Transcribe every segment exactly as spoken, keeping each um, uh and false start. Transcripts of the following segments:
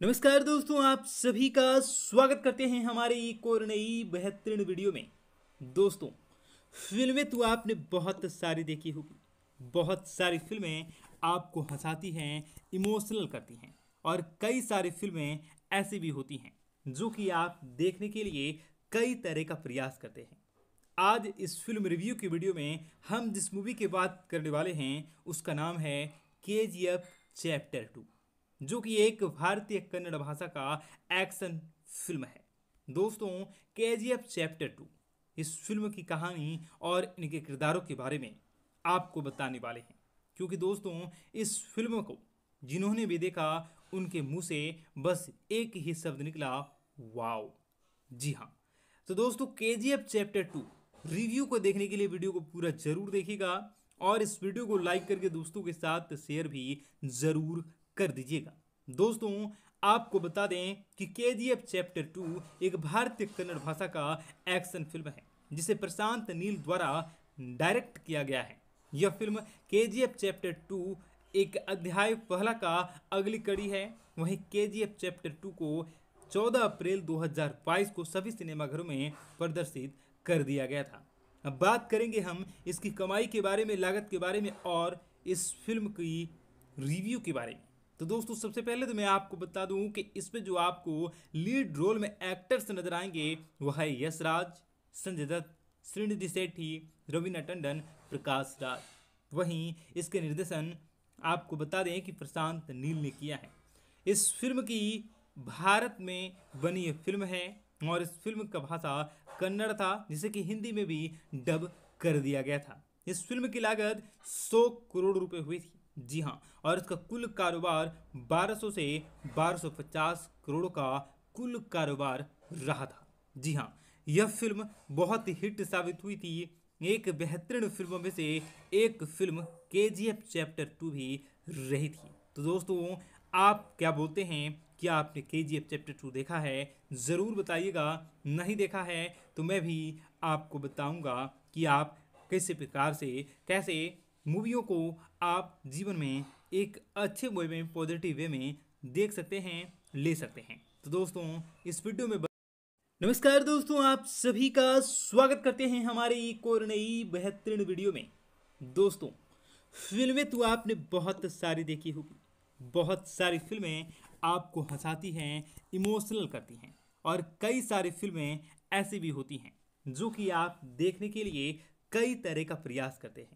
नमस्कार दोस्तों, आप सभी का स्वागत करते हैं हमारे एक और नई बेहतरीन वीडियो में। दोस्तों, फिल्में तो आपने बहुत सारी देखी होगी। बहुत सारी फिल्में आपको हंसाती हैं, इमोशनल करती हैं, और कई सारी फिल्में ऐसी भी होती हैं जो कि आप देखने के लिए कई तरह का प्रयास करते हैं। आज इस फिल्म रिव्यू की वीडियो में हम जिस मूवी की बात करने वाले हैं उसका नाम है के जी एफ चैप्टर टू, जो कि एक भारतीय कन्नड़ भाषा का एक्शन फिल्म है। दोस्तों, के जी एफ चैप्टर टू इस फिल्म की कहानी और इनके किरदारों के बारे में आपको बताने वाले हैं, क्योंकि दोस्तों इस फिल्म को जिन्होंने भी देखा उनके मुंह से बस एक ही शब्द निकला, वाओ। जी हाँ, तो दोस्तों के जी एफ चैप्टर टू रिव्यू को देखने के लिए वीडियो को पूरा जरूर देखिएगा और इस वीडियो को लाइक करके दोस्तों के साथ शेयर भी जरूर कर दीजिएगा। दोस्तों, आपको बता दें कि के जी एफ चैप्टर टू एक भारतीय कन्नड़ भाषा का एक्शन फिल्म है जिसे प्रशांत नील द्वारा डायरेक्ट किया गया है। यह फिल्म के जी एफ चैप्टर टू एक अध्याय पहला का अगली कड़ी है। वहीं के जी एफ चैप्टर टू को चौदह अप्रैल दो हज़ार बाईस को सभी सिनेमाघरों में प्रदर्शित कर दिया गया था। अब बात करेंगे हम इसकी कमाई के बारे में, लागत के बारे में और इस फिल्म की रिव्यू के बारे में। तो दोस्तों, सबसे पहले तो मैं आपको बता दूं कि इसमें जो आपको लीड रोल में एक्टर्स नजर आएंगे वह है यश राज, संजय दत्त, श्रीनिधि शेट्टी, रवीना टंडन, प्रकाश राज। वहीं इसके निर्देशन आपको बता दें कि प्रशांत नील ने किया है। इस फिल्म की भारत में बनी यह फिल्म है और इस फिल्म का भाषा कन्नड़ था, जिसे कि हिंदी में भी डब कर दिया गया था। इस फिल्म की लागत सौ करोड़ रुपए हुई थी। जी हाँ, और इसका कुल कारोबार बारह सौ से बारह सौ पचास करोड़ का कुल कारोबार रहा था। जी हाँ, यह फिल्म बहुत ही हिट साबित हुई थी। एक बेहतरीन फिल्मों में से एक फिल्म के जी एफ चैप्टर टू भी रही थी। तो दोस्तों, आप क्या बोलते हैं, क्या आपने के जी एफ चैप्टर टू देखा है? ज़रूर बताइएगा। नहीं देखा है तो मैं भी आपको बताऊंगा कि आप कैसे प्रकार से कैसे मूवियों को आप जीवन में एक अच्छे वे में, पॉजिटिव वे में देख सकते हैं, ले सकते हैं। तो दोस्तों, इस वीडियो में नमस्कार दोस्तों, आप सभी का स्वागत करते हैं हमारे एक और नई बेहतरीन वीडियो में। दोस्तों, फिल्में तो आपने बहुत सारी देखी होगी। बहुत सारी फिल्में आपको हंसाती हैं, इमोशनल करती हैं, और कई सारी फिल्में ऐसी भी होती हैं जो कि आप देखने के लिए कई तरह का प्रयास करते हैं।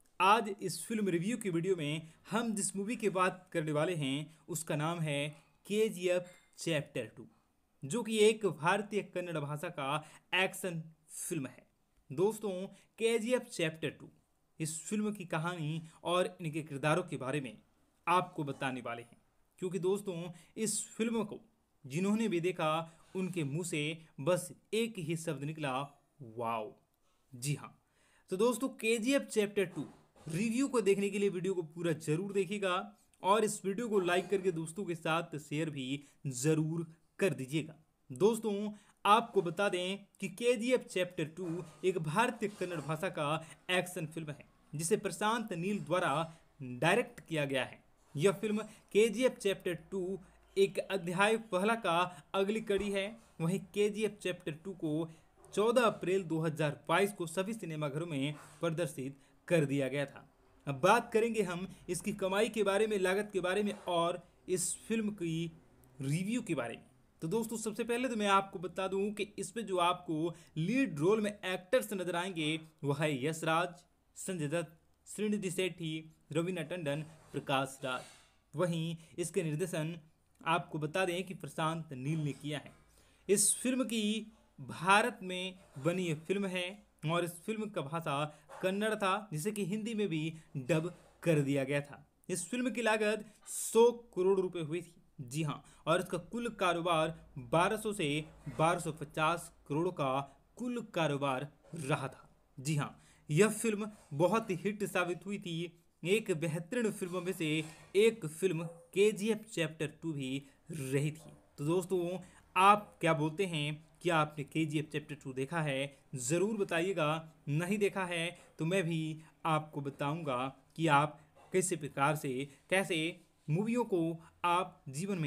आज इस फिल्म रिव्यू की वीडियो में हम जिस मूवी की बात करने वाले हैं उसका नाम है के जी एफ चैप्टर टू, जो कि एक भारतीय कन्नड़ भाषा का एक्शन फिल्म है। दोस्तों, के जी एफ चैप्टर टू इस फिल्म की कहानी और इनके किरदारों के बारे में आपको बताने वाले हैं, क्योंकि दोस्तों इस फिल्म को जिन्होंने भी देखा उनके मुंह से बस एक ही शब्द निकला, वाओ। जी हाँ, तो दोस्तों के जी एफ चैप्टर टू रिव्यू को देखने के लिए वीडियो को पूरा जरूर देखिएगा और इस वीडियो को लाइक करके दोस्तों के साथ शेयर भी जरूर कर दीजिएगा। दोस्तों, आपको बता दें कि के जी एफ चैप्टर टू एक भारतीय कन्नड़ भाषा का एक्शन फिल्म है जिसे प्रशांत नील द्वारा डायरेक्ट किया गया है। यह फिल्म के जी एफ चैप्टर टू एक अध्याय पहला का अगली कड़ी है। वहीं के जी एफ चैप्टर टू को चौदह अप्रैल दो हज़ार बाईस को सभी सिनेमाघरों में प्रदर्शित कर दिया गया था। अब बात करेंगे हम इसकी कमाई के बारे में, लागत के बारे में और इस फिल्म की रिव्यू के बारे में। तो दोस्तों, सबसे पहले तो मैं आपको बता दूं कि इसमें जो आपको लीड रोल में एक्टर्स नजर आएंगे वह है यश राज, संजय दत्त, श्रीनिधि शेट्टी, रवीना टंडन, प्रकाश राज। वहीं इसके निर्देशन आपको बता दें कि प्रशांत नील ने किया है। इस फिल्म की भारत में बनी यह फिल्म है और इस फिल्म का भाषा कन्नड़ था, जिसे कि हिंदी में भी डब कर दिया गया था। इस फिल्म की लागत सौ करोड़ रुपए हुई थी। जी हाँ, और इसका कुल कारोबार बारह सौ से बारह सौ पचास करोड़ का कुल कारोबार रहा था। जी हाँ, यह फिल्म बहुत ही हिट साबित हुई थी। एक बेहतरीन फिल्मों में से एक फिल्म के जी एफ चैप्टर टू भी रही थी। तो दोस्तों, आप क्या बोलते हैं, क्या आपने के जी एफ चैप्टर टू देखा है? ज़रूर बताइएगा। नहीं देखा है तो मैं भी आपको बताऊंगा कि आप कैसे प्रकार से कैसे मूवियों को आप जीवन में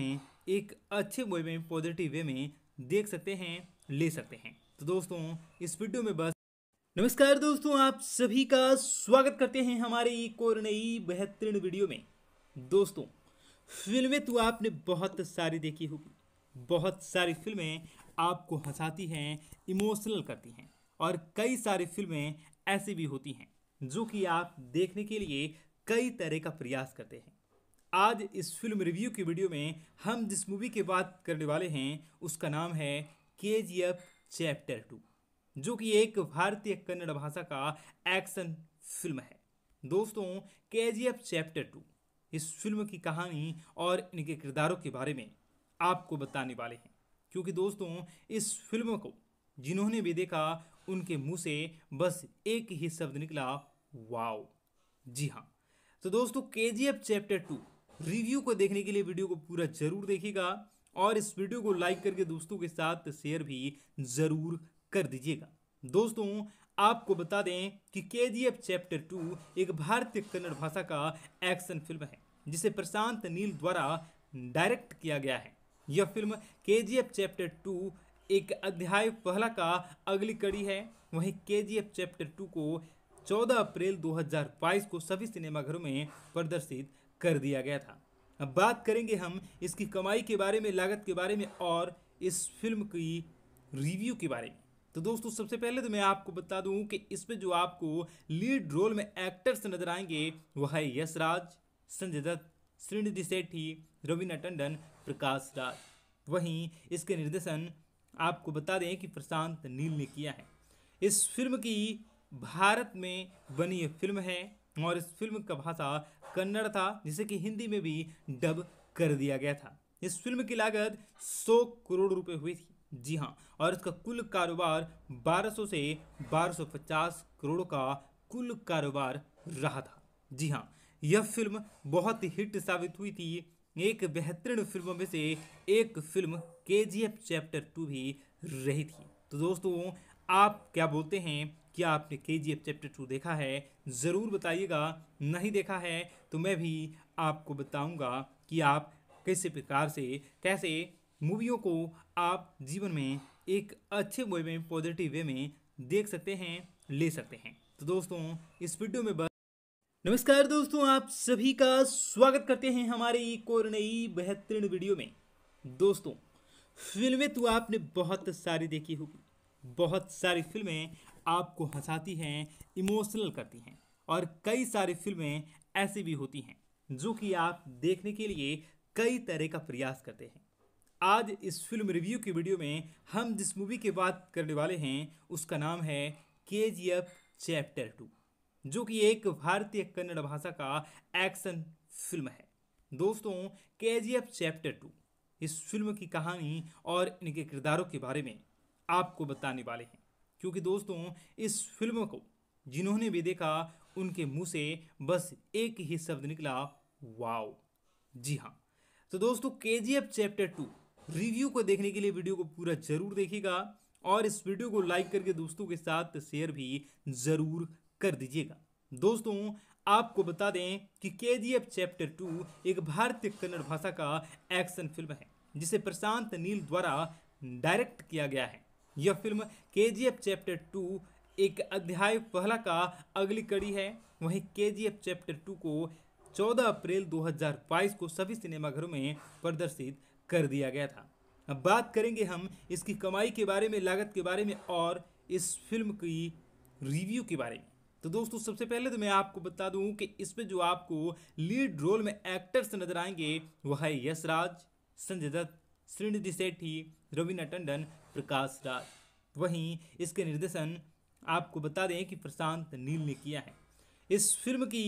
एक अच्छे वे में, पॉजिटिव वे में देख सकते हैं, ले सकते हैं। तो दोस्तों इस वीडियो में बस नमस्कार दोस्तों, आप सभी का स्वागत करते हैं हमारे एक और नई बेहतरीन वीडियो में। दोस्तों फिल्में तो आपने बहुत सारी देखी होगी, बहुत सारी फिल्में आपको हंसाती हैं, इमोशनल करती हैं, और कई सारी फिल्में ऐसी भी होती हैं जो कि आप देखने के लिए कई तरह का प्रयास करते हैं। आज इस फिल्म रिव्यू की वीडियो में हम जिस मूवी की बात करने वाले हैं उसका नाम है के जी एफ चैप्टर टू, जो कि एक भारतीय कन्नड़ भाषा का एक्शन फिल्म है। दोस्तों के जी एफ चैप्टर टू इस फिल्म की कहानी और इनके किरदारों के बारे में आपको बताने वाले हैं, क्योंकि दोस्तों इस फिल्म को जिन्होंने भी देखा उनके मुंह से बस एक ही शब्द निकला, वाओ। जी हाँ, तो दोस्तों के जी एफ चैप्टर टू रिव्यू को देखने के लिए वीडियो को पूरा जरूर देखिएगा और इस वीडियो को लाइक करके दोस्तों के साथ शेयर भी जरूर कर दीजिएगा। दोस्तों आपको बता दें कि के जी एफ चैप्टर टू एक भारतीय कन्नड़ भाषा का एक्शन फिल्म है जिसे प्रशांत नील द्वारा डायरेक्ट किया गया है। यह फिल्म के जी एफ चैप्टर टू एक अध्याय पहला का अगली कड़ी है। वहीं के जी एफ चैप्टर टू को चौदह अप्रैल दो हज़ार बाईस को सभी सिनेमाघरों में प्रदर्शित कर दिया गया था। अब बात करेंगे हम इसकी कमाई के बारे में, लागत के बारे में और इस फिल्म की रिव्यू के बारे में। तो दोस्तों सबसे पहले तो मैं आपको बता दूं कि इसमें जो आपको लीड रोल में एक्टर्स नजर आएंगे वह है यश राज, संजय दत्त, श्रीनिधि शेट्टी, रवीना टंडन, प्रकाश राज। वहीं इसके निर्देशन आपको बता दें कि प्रशांत नील ने किया है। इस फिल्म की भारत में बनी यह फिल्म है और इस फिल्म का भाषा कन्नड़ था, जिसे कि हिंदी में भी डब कर दिया गया था। इस फिल्म की लागत सौ करोड़ रुपए हुई थी। जी हाँ, और इसका कुल कारोबार बारह सौ से बारह सौ पचास करोड़ का कुल कारोबार रहा था। जी हाँ, यह फिल्म बहुत ही हिट साबित हुई थी। एक बेहतरीन फिल्मों में से एक फिल्म के जी एफ चैप्टर टू भी रही थी। तो दोस्तों आप क्या बोलते हैं, क्या आपने के जी एफ चैप्टर टू देखा है? ज़रूर बताइएगा। नहीं देखा है तो मैं भी आपको बताऊंगा कि आप कैसे प्रकार से, कैसे मूवियों को आप जीवन में एक अच्छे वे में, पॉजिटिव वे में देख सकते हैं, ले सकते हैं। तो दोस्तों इस वीडियो में बस नमस्कार दोस्तों, आप सभी का स्वागत करते हैं हमारे एक और नई बेहतरीन वीडियो में। दोस्तों फिल्में तो आपने बहुत सारी देखी होगी, बहुत सारी फिल्में आपको हंसाती हैं, इमोशनल करती हैं, और कई सारी फिल्में ऐसी भी होती हैं जो कि आप देखने के लिए कई तरह का प्रयास करते हैं। आज इस फिल्म रिव्यू की वीडियो में हम जिस मूवी की बात करने वाले हैं उसका नाम है के जी एफ चैप्टर टू, जो कि एक भारतीय कन्नड़ भाषा का एक्शन फिल्म है। दोस्तों के जी एफ चैप्टर टू इस फिल्म की कहानी और इनके किरदारों के बारे में आपको बताने वाले हैं, क्योंकि दोस्तों इस फिल्म को जिन्होंने भी देखा उनके मुंह से बस एक ही शब्द निकला, वाओ। जी हाँ, तो दोस्तों के जी एफ चैप्टर टू रिव्यू को देखने के लिए वीडियो को पूरा जरूर देखिएगा और इस वीडियो को लाइक करके दोस्तों के साथ शेयर भी जरूर कर दीजिएगा। दोस्तों आपको बता दें कि के जी एफ चैप्टर टू एक भारतीय कन्नड़ भाषा का एक्शन फिल्म है जिसे प्रशांत नील द्वारा डायरेक्ट किया गया है। यह फिल्म के जी एफ चैप्टर टू एक अध्याय पहला का अगली कड़ी है। वहीं के जी एफ चैप्टर टू को चौदह अप्रैल दो हज़ार बाईस को सभी सिनेमाघरों में प्रदर्शित कर दिया गया था। अब बात करेंगे हम इसकी कमाई के बारे में, लागत के बारे में और इस फिल्म की रिव्यू के बारे में। तो दोस्तों सबसे पहले तो मैं आपको बता दूं कि इसमें जो आपको लीड रोल में एक्टर्स नजर आएंगे वह है यश राज, संजय दत्त, श्रीनिधि शेट्टी, रवीना टंडन, प्रकाश राज। वहीं इसके निर्देशन आपको बता दें कि प्रशांत नील ने किया है। इस फिल्म की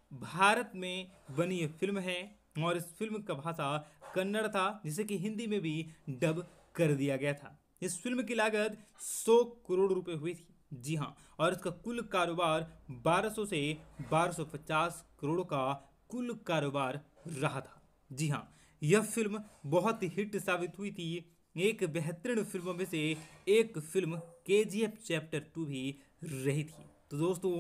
भारत में बनी यह फिल्म है और इस फिल्म का भाषा कन्नड़ था, जिसे कि हिंदी में भी डब कर दिया गया था। इस फिल्म की लागत सौ करोड़ रुपए हुई थी। जी हाँ, और इसका कुल कारोबार बारह सौ से बारह सौ पचास करोड़ का कुल कारोबार रहा था। जी हाँ, यह फिल्म बहुत ही हिट साबित हुई थी। एक बेहतरीन फिल्मों में से एक फिल्म के जी एफ चैप्टर टू भी रही थी। तो दोस्तों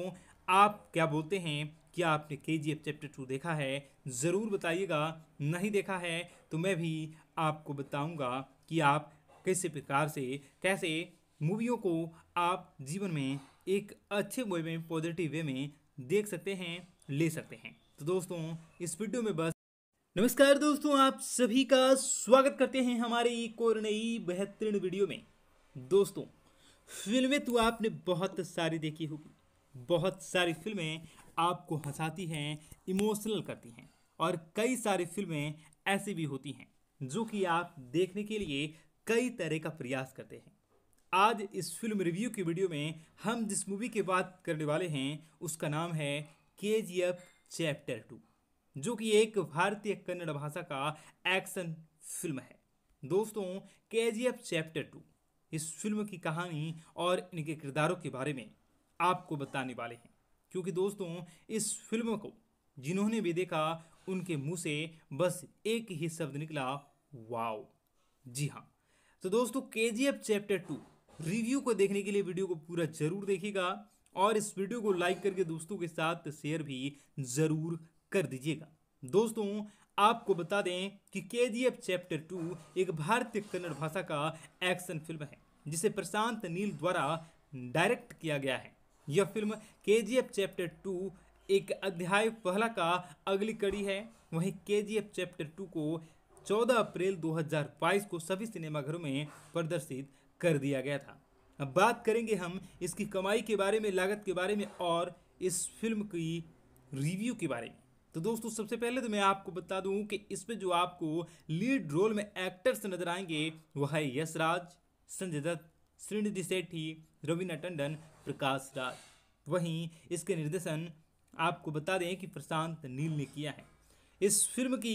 आप क्या बोलते हैं, क्या आपने केजीएफ चैप्टर टू देखा है? ज़रूर बताइएगा। नहीं देखा है तो मैं भी आपको बताऊंगा कि आप कैसे प्रकार से कैसे मूवियों को आप जीवन में एक अच्छे वे में, पॉजिटिव वे में देख सकते हैं, ले सकते हैं। तो दोस्तों, इस वीडियो में बस नमस्कार दोस्तों, आप सभी का स्वागत करते हैं हमारे एक और नई बेहतरीन वीडियो में। दोस्तों, फिल्में तो आपने बहुत सारी देखी होगी। बहुत सारी फिल्में आपको हंसाती हैं, इमोशनल करती हैं, और कई सारी फिल्में ऐसी भी होती हैं जो कि आप देखने के लिए कई तरह का प्रयास करते हैं। आज इस फिल्म रिव्यू की वीडियो में हम जिस मूवी की बात करने वाले हैं उसका नाम है केजीएफ चैप्टर टू, जो कि एक भारतीय कन्नड़ भाषा का एक्शन फिल्म है। दोस्तों, केजीएफ चैप्टर टू इस फिल्म की कहानी और इनके किरदारों के बारे में आपको बताने वाले हैं, क्योंकि दोस्तों इस फिल्म को जिन्होंने भी देखा उनके मुंह से बस एक ही शब्द निकला, वाओ। जी हाँ, तो दोस्तों केजीएफ चैप्टर टू रिव्यू को देखने के लिए वीडियो को पूरा जरूर देखिएगा और इस वीडियो को लाइक करके दोस्तों के साथ शेयर भी जरूर कर दीजिएगा। दोस्तों, आपको बता दें कि केजीएफ चैप्टर टू एक भारतीय कन्नड़ भाषा का एक्शन फिल्म है जिसे प्रशांत नील द्वारा डायरेक्ट किया गया है। यह फिल्म केजीएफ चैप्टर टू एक अध्याय पहला का अगली कड़ी है। वहीं केजीएफ चैप्टर टू को चौदह अप्रैल दो हज़ार बाईस को सभी सिनेमाघरों में प्रदर्शित कर दिया गया था। अब बात करेंगे हम इसकी कमाई के बारे में, लागत के बारे में और इस फिल्म की रिव्यू के बारे में। तो दोस्तों, सबसे पहले तो मैं आपको बता दूं कि इसमें जो आपको लीड रोल में एक्टर्स नजर आएंगे वह है यश राज, संजय दत्त, श्रीनिधि शेट्टी, रवीना टंडन, प्रकाश राज। वहीं इसके निर्देशन आपको बता दें कि प्रशांत नील ने किया है। इस फिल्म की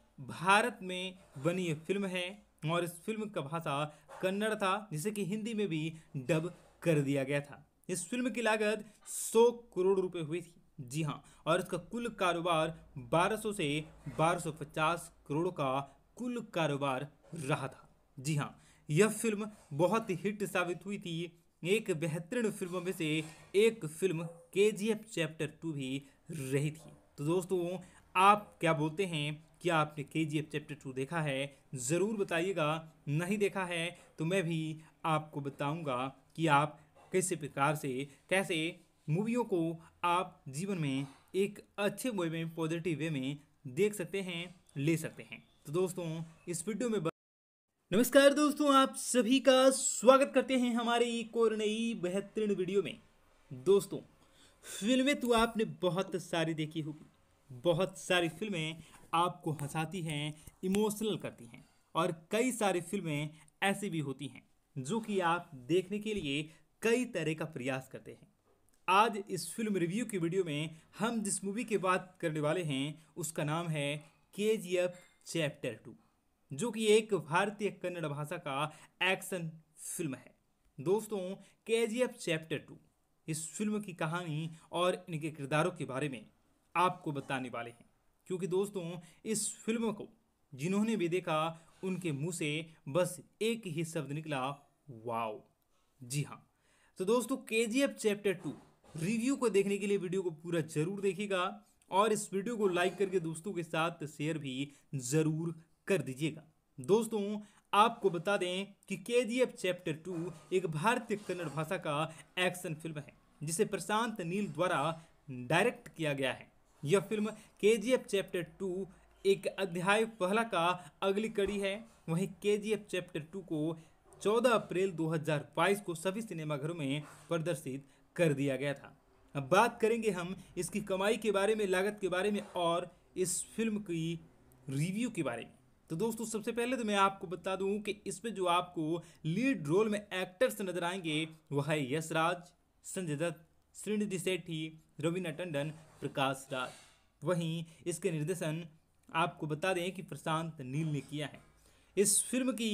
भारत में बनी यह फिल्म है और इस फिल्म का भाषा कन्नड़ था, जिसे कि हिंदी में भी डब कर दिया गया था। इस फिल्म की लागत सौ करोड़ रुपए हुई थी। जी हाँ, और इसका कुल कारोबार बारह सौ से बारह सौ पचास करोड़ का कुल कारोबार रहा था। जी हाँ, यह फिल्म बहुत ही हिट साबित हुई थी। एक बेहतरीन फिल्मों में से एक फिल्म केजीएफ चैप्टर टू भी रही थी। तो दोस्तों, आप क्या बोलते हैं, क्या आपने केजीएफ चैप्टर टू देखा है? ज़रूर बताइएगा। नहीं देखा है तो मैं भी आपको बताऊंगा कि आप कैसे प्रकार से कैसे मूवियों को आप जीवन में एक अच्छे वे में, पॉजिटिव वे में देख सकते हैं, ले सकते हैं। तो दोस्तों, इस वीडियो में नमस्कार दोस्तों, आप सभी का स्वागत करते हैं हमारे एक और नई बेहतरीन वीडियो में। दोस्तों, फिल्में तो आपने बहुत सारी देखी होगी। बहुत सारी फिल्में आपको हंसाती हैं, इमोशनल करती हैं, और कई सारी फिल्में ऐसी भी होती हैं जो कि आप देखने के लिए कई तरह का प्रयास करते हैं। आज इस फिल्म रिव्यू की वीडियो में हम जिस मूवी की बात करने वाले हैं उसका नाम है केजीएफ चैप्टर टू, जो कि एक भारतीय कन्नड़ भाषा का एक्शन फिल्म है। दोस्तों, केजीएफ चैप्टर टू इस फिल्म की कहानी और इनके किरदारों के बारे में आपको बताने वाले हैं, क्योंकि दोस्तों इस फिल्म को जिन्होंने भी देखा उनके मुंह से बस एक ही शब्द निकला, वाओ। जी हाँ, तो दोस्तों केजीएफ चैप्टर टू रिव्यू को देखने के लिए वीडियो को पूरा जरूर देखिएगा और इस वीडियो को लाइक करके दोस्तों के साथ शेयर भी जरूर कर दीजिएगा। दोस्तों, आपको बता दें कि केजीएफ चैप्टर टू एक भारतीय कन्नड़ भाषा का एक्शन फिल्म है जिसे प्रशांत नील द्वारा डायरेक्ट किया गया है। यह फिल्म केजीएफ चैप्टर टू एक अध्याय पहला का अगली कड़ी है। वहीं केजीएफ चैप्टर टू को चौदह अप्रैल दो हज़ार बाईस को सभी सिनेमाघरों में प्रदर्शित कर दिया गया था। अब बात करेंगे हम इसकी कमाई के बारे में, लागत के बारे में और इस फिल्म की रिव्यू के बारे में। तो दोस्तों, सबसे पहले तो मैं आपको बता दूं कि इसमें जो आपको लीड रोल में एक्टर्स नजर आएंगे वह है यश राज, संजय दत्त, श्रीनिधि शेट्टी, रवीना टंडन, प्रकाश राज। वहीं इसके निर्देशन आपको बता दें कि प्रशांत नील ने किया है। इस फिल्म की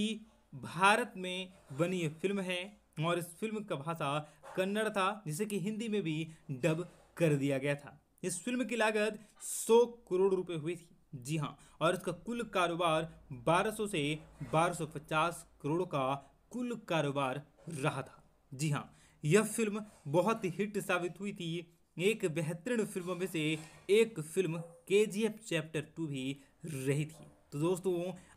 भारत में बनी यह फिल्म है और इस फिल्म का भाषा कन्नड़ था, जिसे कि हिंदी में भी डब कर दिया गया था। इस फिल्म की लागत सौ करोड़ रुपए हुई थी। जी हाँ, और इसका कुल कारोबार बारह सौ से बारह सौ पचास करोड़ का कुल कारोबार रहा था। जी हाँ, यह फिल्म बहुत ही हिट साबित हुई थी। एक बेहतरीन फिल्मों में से एक फिल्म के जी एफ चैप्टर टू भी रही थी। तो दोस्तों,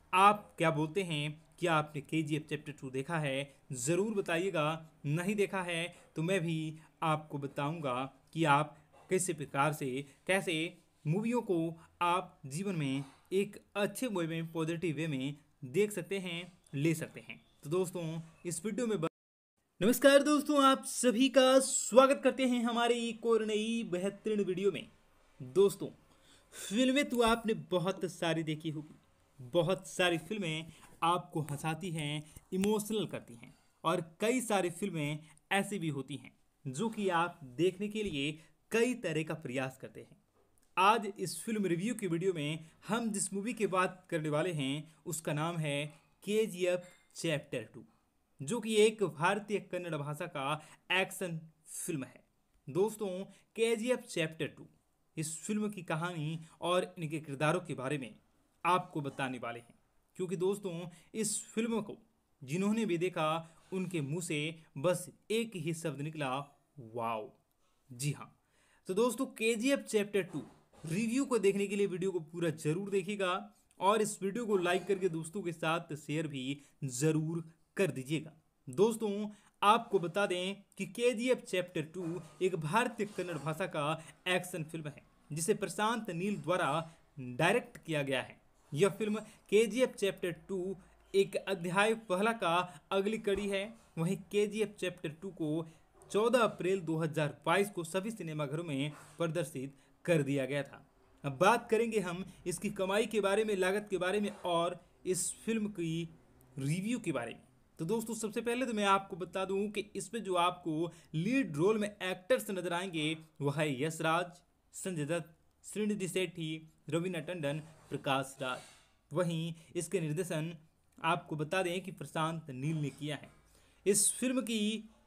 आप क्या बोलते हैं, क्या आपने के जी एफ चैप्टर टू देखा है? ज़रूर बताइएगा। नहीं देखा है तो मैं भी आपको बताऊंगा कि आप कैसे प्रकार से कैसे मूवियों को आप जीवन में एक अच्छे वे में, पॉजिटिव वे में देख सकते हैं, ले सकते हैं। तो दोस्तों, इस वीडियो में नमस्कार दोस्तों, आप सभी का स्वागत करते हैं हमारे एक और नई बेहतरीन वीडियो में। दोस्तों, फिल्में तो आपने बहुत सारी देखी होगी। बहुत सारी फिल्में आपको हंसाती हैं, इमोशनल करती हैं, और कई सारी फिल्में ऐसी भी होती हैं जो कि आप देखने के लिए कई तरह का प्रयास करते हैं। आज इस फिल्म रिव्यू की वीडियो में हम जिस मूवी की बात करने वाले हैं उसका नाम है के जी एफ चैप्टर टू, जो कि एक भारतीय कन्नड़ भाषा का एक्शन फिल्म है। दोस्तों, के जी एफ चैप्टर टू इस फिल्म की कहानी और इनके किरदारों के बारे में आपको बताने वाले हैं, क्योंकि दोस्तों इस फिल्म को जिन्होंने भी देखा उनके मुंह से बस एक ही शब्द निकला, वाओ। जी हाँ, तो दोस्तों के जी एफ चैप्टर टू रिव्यू को देखने के लिए वीडियो को पूरा जरूर देखिएगा और इस वीडियो को लाइक करके दोस्तों के साथ शेयर भी जरूर कर दीजिएगा। दोस्तों, आपको बता दें कि के जी एफ चैप्टर टू एक भारतीय कन्नड़ भाषा का एक्शन फिल्म है जिसे प्रशांत नील द्वारा डायरेक्ट किया गया है। यह फिल्म के जी एफ चैप्टर टू एक अध्याय पहला का अगली कड़ी है। वहीं के जी एफ चैप्टर टू को चौदह अप्रैल दो हज़ार बाईस को सभी सिनेमाघरों में प्रदर्शित कर दिया गया था। अब बात करेंगे हम इसकी कमाई के बारे में, लागत के बारे में और इस फिल्म की रिव्यू के बारे में। तो दोस्तों, सबसे पहले तो मैं आपको बता दूं कि इसमें जो आपको लीड रोल में एक्टर्स नजर आएंगे वह है यश राज, संजय दत्त, श्रीनिधि शेट्टी, रवीना टंडन, प्रकाश राज। वहीं इसके निर्देशन आपको बता दें कि प्रशांत नील ने किया है। इस फिल्म की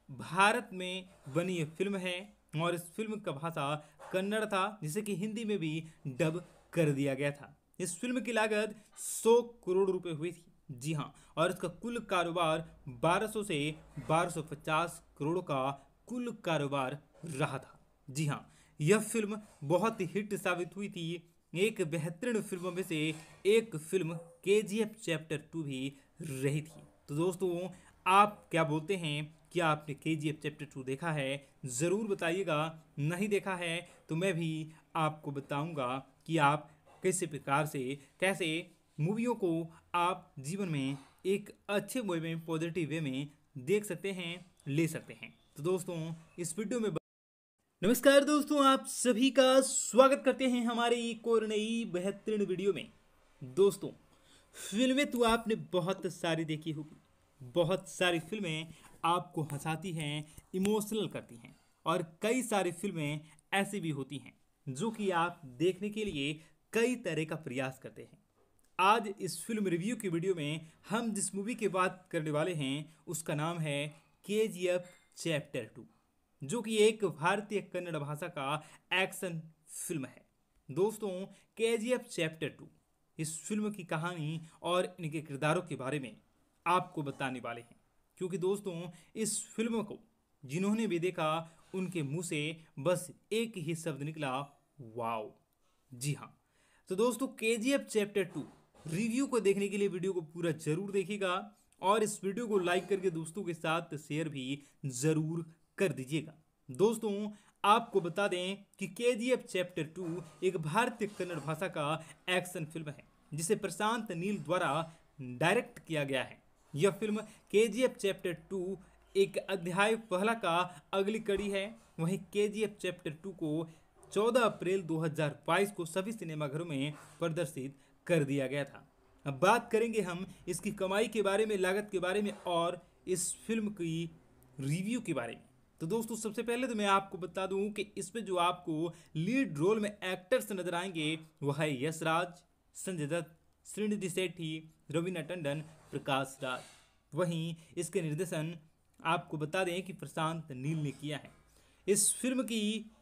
भारत में बनी यह फिल्म है और इस फिल्म का भाषा कन्नड़ था, जिसे कि हिंदी में भी डब कर दिया गया था। इस फिल्म की लागत सौ करोड़ रुपए हुई थी। जी हाँ, और इसका कुल कारोबार बारह सौ से बारह सौ पचास करोड़ का कुल कारोबार रहा था। जी हाँ, यह फिल्म बहुत ही हिट साबित हुई थी। एक बेहतरीन फिल्मों में से एक फिल्म के जी एफ चैप्टर टू भी रही थी। तो दोस्तों, आप क्या बोलते हैं, क्या आपने के जी एफ चैप्टर टू देखा है? ज़रूर बताइएगा। नहीं देखा है तो मैं भी आपको बताऊंगा कि आप कैसे प्रकार से कैसे मूवियों को आप जीवन में एक अच्छे वे में, पॉजिटिव वे में देख सकते हैं, ले सकते हैं। तो दोस्तों, इस वीडियो में नमस्कार दोस्तों, आप सभी का स्वागत करते हैं हमारे एक और नई बेहतरीन वीडियो में। दोस्तों, फिल्में तो आपने बहुत सारी देखी होगी। बहुत सारी फिल्में आपको हंसाती हैं, इमोशनल करती हैं, और कई सारी फिल्में ऐसी भी होती हैं जो कि आप देखने के लिए कई तरह का प्रयास करते हैं। आज इस फिल्म रिव्यू की वीडियो में हम जिस मूवी की बात करने वाले हैं उसका नाम है के जी एफ चैप्टर टू, जो कि एक भारतीय कन्नड़ भाषा का एक्शन फिल्म है। दोस्तों, के जी एफ चैप्टर टू इस फिल्म की कहानी और इनके किरदारों के बारे में आपको बताने वाले हैं, क्योंकि दोस्तों इस फिल्म को जिन्होंने भी देखा उनके मुंह से बस एक ही शब्द निकला, वाओ। जी हाँ, तो दोस्तों के जी एफ चैप्टर टू रिव्यू को देखने के लिए वीडियो को पूरा जरूर देखिएगा और इस वीडियो को लाइक करके दोस्तों के साथ शेयर भी जरूर कर दीजिएगा। दोस्तों, आपको बता दें कि के जी एफ चैप्टर टू एक भारतीय कन्नड़ भाषा का एक्शन फिल्म है जिसे प्रशांत नील द्वारा डायरेक्ट किया गया है। यह फिल्म के जी एफ चैप्टर टू एक अध्याय पहला का अगली कड़ी है। वहीं के जी एफ चैप्टर टू को चौदह अप्रैल दो हज़ार बाईस को सभी सिनेमाघरों में प्रदर्शित कर दिया गया था। अब बात करेंगे हम इसकी कमाई के बारे में, लागत के बारे में और इस फिल्म की रिव्यू के बारे में। तो दोस्तों, सबसे पहले तो मैं आपको बता दूं कि इसमें जो आपको लीड रोल में एक्टर्स नजर आएंगे वह है यश राज, संजय दत्त, श्रीनिधि शेट्टी, रवीना टंडन, प्रकाश राज। वहीं इसके निर्देशन आपको बता दें कि प्रशांत नील ने किया है। इस फिल्म की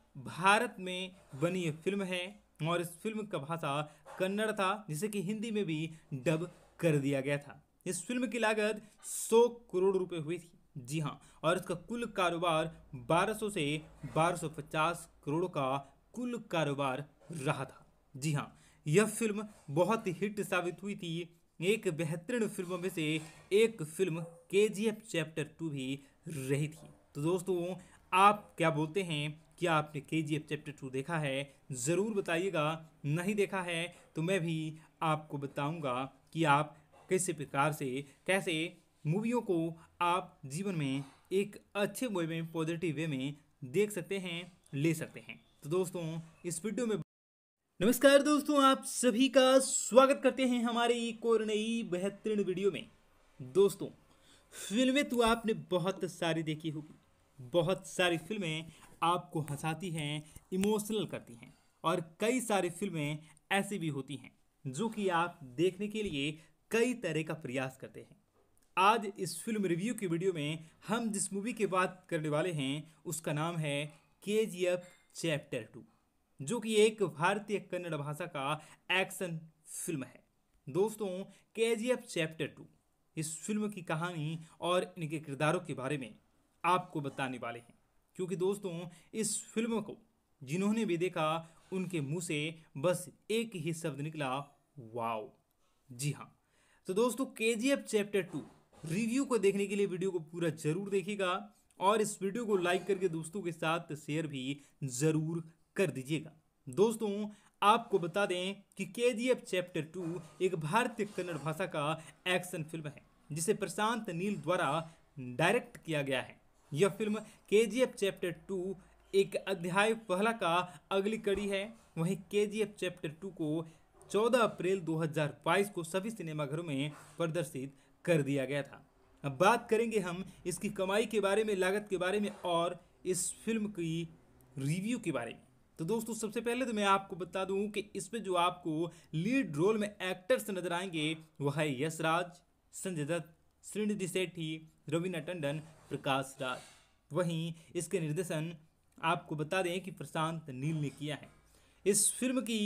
भारत में बनी यह फिल्म है और इस फिल्म का भाषा कन्नड़ था, जिसे कि हिंदी में भी डब कर दिया गया था। इस फिल्म की लागत सौ करोड़ रुपए हुई थी। जी हाँ, और इसका कुल कारोबार बारह सौ से बारह सौ पचास करोड़ का कुल कारोबार रहा था। जी हाँ, यह फिल्म बहुत ही हिट साबित हुई थी। एक बेहतरीन फिल्मों में से एक फिल्म के जी एफ चैप्टर टू भी रही थी। तो दोस्तों, आप क्या बोलते हैं, क्या आपने के जी एफ चैप्टर टू देखा है? ज़रूर बताइएगा। नहीं देखा है तो मैं भी आपको बताऊंगा कि आप कैसे प्रकार से कैसे मूवियों को आप जीवन में एक अच्छे वे में, पॉजिटिव वे में देख सकते हैं, ले सकते हैं। तो दोस्तों, इस वीडियो में नमस्कार दोस्तों, आप सभी का स्वागत करते हैं हमारे एक और नई बेहतरीन वीडियो में। दोस्तों, फिल्में तो आपने बहुत सारी देखी होगी। बहुत सारी फिल्में आपको हंसाती हैं, इमोशनल करती हैं, और कई सारी फिल्में ऐसी भी होती हैं जो कि आप देखने के लिए कई तरह का प्रयास करते हैं। आज इस फिल्म रिव्यू की वीडियो में हम जिस मूवी की बात करने वाले हैं उसका नाम है के जी एफ चैप्टर टू, जो कि एक भारतीय कन्नड़ भाषा का एक्शन फिल्म है। दोस्तों, के जी एफ चैप्टर टू इस फिल्म की कहानी और इनके किरदारों के बारे में आपको बताने वाले हैं, क्योंकि दोस्तों, इस फिल्म को जिन्होंने भी देखा उनके मुंह से बस एक ही शब्द निकला, वाओ। जी हाँ, तो दोस्तों, के जी एफ चैप्टर टू रिव्यू को देखने के लिए वीडियो को पूरा जरूर देखिएगा, और इस वीडियो को लाइक करके दोस्तों के साथ शेयर भी जरूर कर दीजिएगा। दोस्तों, आपको बता दें कि के जी एफ चैप्टर टू एक भारतीय कन्नड़ भाषा का एक्शन फिल्म है जिसे प्रशांत नील द्वारा डायरेक्ट किया गया है। यह फिल्म के जी एफ चैप्टर टू एक अध्याय पहला का अगली कड़ी है। वहीं के जी एफ चैप्टर टू को चौदह अप्रैल दो हज़ार बाईस को सभी सिनेमाघरों में प्रदर्शित कर दिया गया था। अब बात करेंगे हम इसकी कमाई के बारे में, लागत के बारे में और इस फिल्म की रिव्यू के बारे में। तो दोस्तों, सबसे पहले तो मैं आपको बता दूं कि इसमें जो आपको लीड रोल में एक्टर्स नजर आएंगे वह है यश राज, संजय दत्त, श्रीनिधि शेट्टी, रवीना टंडन, प्रकाश राज। वहीं इसके निर्देशन आपको बता दें कि प्रशांत नील ने किया है। इस फिल्म की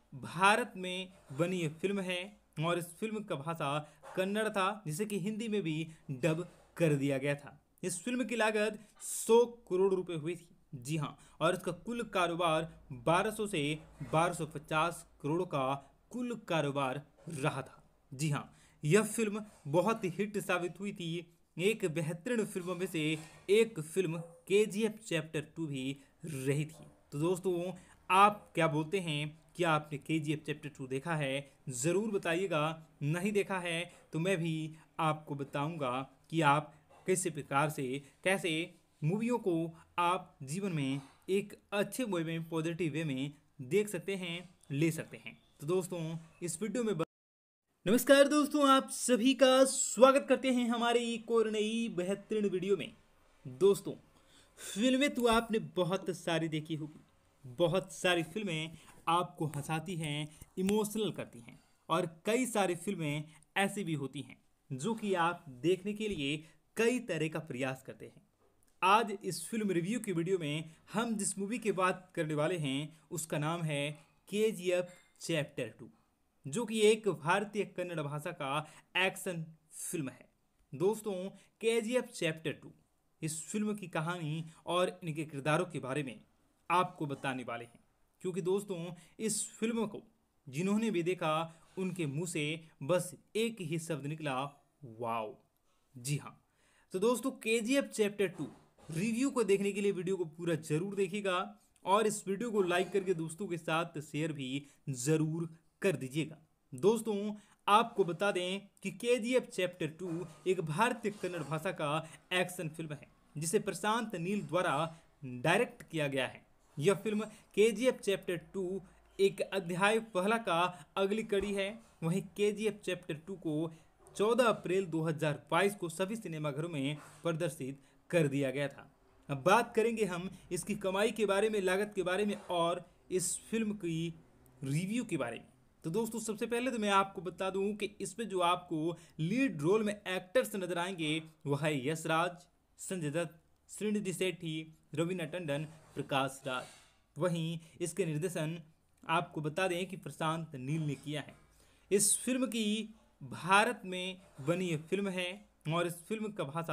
भारत में बनी यह फिल्म है और इस फिल्म का भाषा कन्नड़ था, जिसे कि हिंदी में भी डब कर दिया गया था। इस फिल्म की लागत सौ करोड़ रुपए हुई थी। जी हाँ, और इसका कुल कारोबार बारह सौ से बारह सौ पचास करोड़ का कुल कारोबार रहा था। जी हाँ, यह फिल्म बहुत ही हिट साबित हुई थी। एक बेहतरीन फिल्मों में से एक फिल्म के जी एफ चैप्टर टू भी रही थी। तो दोस्तों, आप क्या बोलते हैं, क्या आपने के जी एफ चैप्टर टू देखा है? ज़रूर बताइएगा। नहीं देखा है तो मैं भी आपको बताऊंगा कि आप कैसे प्रकार से कैसे मूवियों को आप जीवन में एक अच्छे वे में, पॉजिटिव वे में देख सकते हैं, ले सकते हैं। तो दोस्तों, इस वीडियो में नमस्कार दोस्तों, आप सभी का स्वागत करते हैं हमारे एक और नई बेहतरीन वीडियो में। दोस्तों, फिल्में तो आपने बहुत सारी देखी होगी। बहुत सारी फिल्में आपको हंसाती हैं, इमोशनल करती हैं, और कई सारी फिल्में ऐसी भी होती हैं जो कि आप देखने के लिए कई तरह का प्रयास करते हैं। आज इस फिल्म रिव्यू की वीडियो में हम जिस मूवी की बात करने वाले हैं उसका नाम है के जी एफ चैप्टर टू, जो कि एक भारतीय कन्नड़ भाषा का एक्शन फिल्म है। दोस्तों, के जी एफ चैप्टर टू इस फिल्म की कहानी और इनके किरदारों के बारे में आपको बताने वाले हैं, क्योंकि दोस्तों, इस फिल्म को जिन्होंने भी देखा उनके मुंह से बस एक ही शब्द निकला, वाओ। जी हाँ, तो दोस्तों, के जी एफ चैप्टर टू रिव्यू को देखने के लिए वीडियो को पूरा जरूर देखिएगा, और इस वीडियो को लाइक करके दोस्तों के साथ शेयर भी जरूर कर दीजिएगा। दोस्तों, आपको बता दें कि के जी एफ चैप्टर टू एक भारतीय कन्नड़ भाषा का एक्शन फिल्म है जिसे प्रशांत नील द्वारा डायरेक्ट किया गया है। यह फिल्म के जी एफ चैप्टर टू एक अध्याय पहला का अगली कड़ी है। वहीं के जी एफ चैप्टर टू को चौदह अप्रैल दो हज़ार बाईस को सभी सिनेमाघरों में प्रदर्शित कर दिया गया था। अब बात करेंगे हम इसकी कमाई के बारे में, लागत के बारे में और इस फिल्म की रिव्यू के बारे में। तो दोस्तों, सबसे पहले तो मैं आपको बता दूं कि इसमें जो आपको लीड रोल में एक्टर्स नजर आएंगे वह है यश राज, संजय दत्त, श्रीनिधि शेट्टी, रवीना टंडन, प्रकाश राज। वहीं इसके निर्देशन आपको बता दें कि प्रशांत नील ने किया है। इस फिल्म की भारत में बनी यह फिल्म है और इस फिल्म का भाषा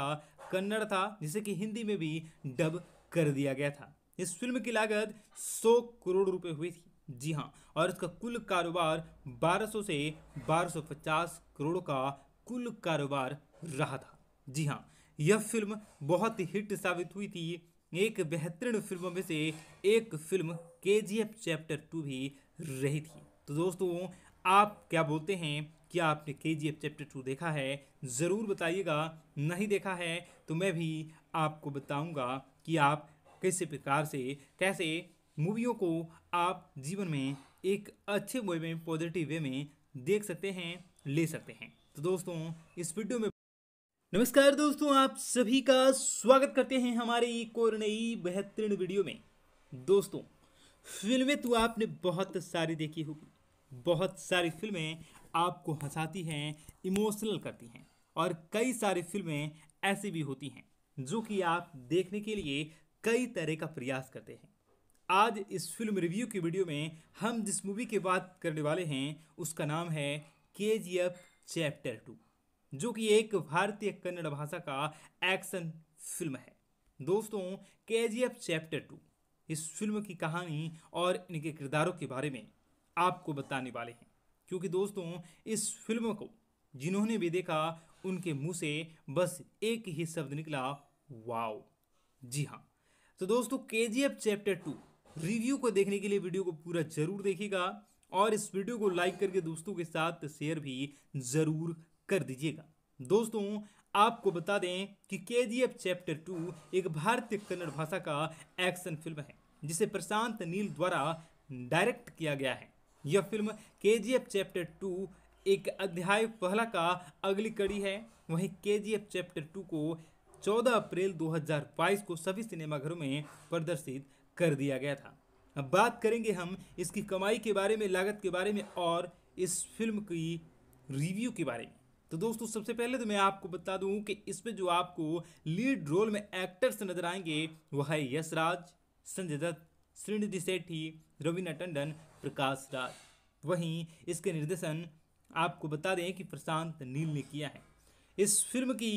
कन्नड़ था, जिसे कि हिंदी में भी डब कर दिया गया था। इस फिल्म की लागत सौ करोड़ रुपए हुई थी। जी हाँ, और इसका कुल कारोबार बारह सौ से बारह सौ पचास करोड़ का कुल कारोबार रहा था। जी हाँ, यह फिल्म बहुत ही हिट साबित हुई थी। एक बेहतरीन फिल्मों में से एक फिल्म के जी एफ चैप्टर टू भी रही थी। तो दोस्तों, आप क्या बोलते हैं, क्या आपने के जी एफ चैप्टर टू देखा है? ज़रूर बताइएगा। नहीं देखा है तो मैं भी आपको बताऊंगा कि आप कैसे प्रकार से कैसे मूवियों को आप जीवन में एक अच्छे वे में, पॉजिटिव वे में देख सकते हैं, ले सकते हैं। तो दोस्तों, इस वीडियो में नमस्कार दोस्तों, आप सभी का स्वागत करते हैं हमारे एक और नई बेहतरीन वीडियो में। दोस्तों, फिल्में तो आपने बहुत सारी देखी होगी। बहुत सारी फिल्में आपको हंसाती हैं, इमोशनल करती हैं, और कई सारी फिल्में ऐसी भी होती हैं जो कि आप देखने के लिए कई तरह का प्रयास करते हैं। आज इस फिल्म रिव्यू की वीडियो में हम जिस मूवी की बात करने वाले हैं उसका नाम है के जी एफ चैप्टर टू, जो कि एक भारतीय कन्नड़ भाषा का एक्शन फिल्म है। दोस्तों, के जी एफ चैप्टर टू इस फिल्म की कहानी और इनके किरदारों के बारे में आपको बताने वाले हैं, क्योंकि दोस्तों, इस फिल्म को जिन्होंने भी देखा उनके मुंह से बस एक ही शब्द निकला, वाओ। जी हाँ, तो दोस्तों, के जी एफ चैप्टर टू रिव्यू को देखने के लिए वीडियो को पूरा जरूर देखिएगा, और इस वीडियो को लाइक करके दोस्तों के साथ शेयर भी जरूर कर दीजिएगा। दोस्तों, आपको बता दें कि के जी एफ चैप्टर टू एक भारतीय कन्नड़ भाषा का एक्शन फिल्म है, जिसे प्रशांत नील द्वारा डायरेक्ट किया गया है। यह फिल्म के जी एफ चैप्टर टू एक अध्याय पहला का अगली कड़ी है। वहीं के जी एफ चैप्टर टू को चौदह अप्रैल दो हज़ार बाईस को सभी सिनेमाघरों में प्रदर्शित कर दिया गया था। अब बात करेंगे हम इसकी कमाई के बारे में, लागत के बारे में, और इस फिल्म की रिव्यू के बारे में। तो दोस्तों, सबसे पहले तो मैं आपको बता दूं कि इसमें जो आपको लीड रोल में एक्टर्स नजर आएंगे वह है यश राज, संजय दत्त, श्रीनिधि शेट्टी, रवीना टंडन, प्रकाश राज। वहीं इसके निर्देशन आपको बता दें कि प्रशांत नील ने किया है। इस फिल्म की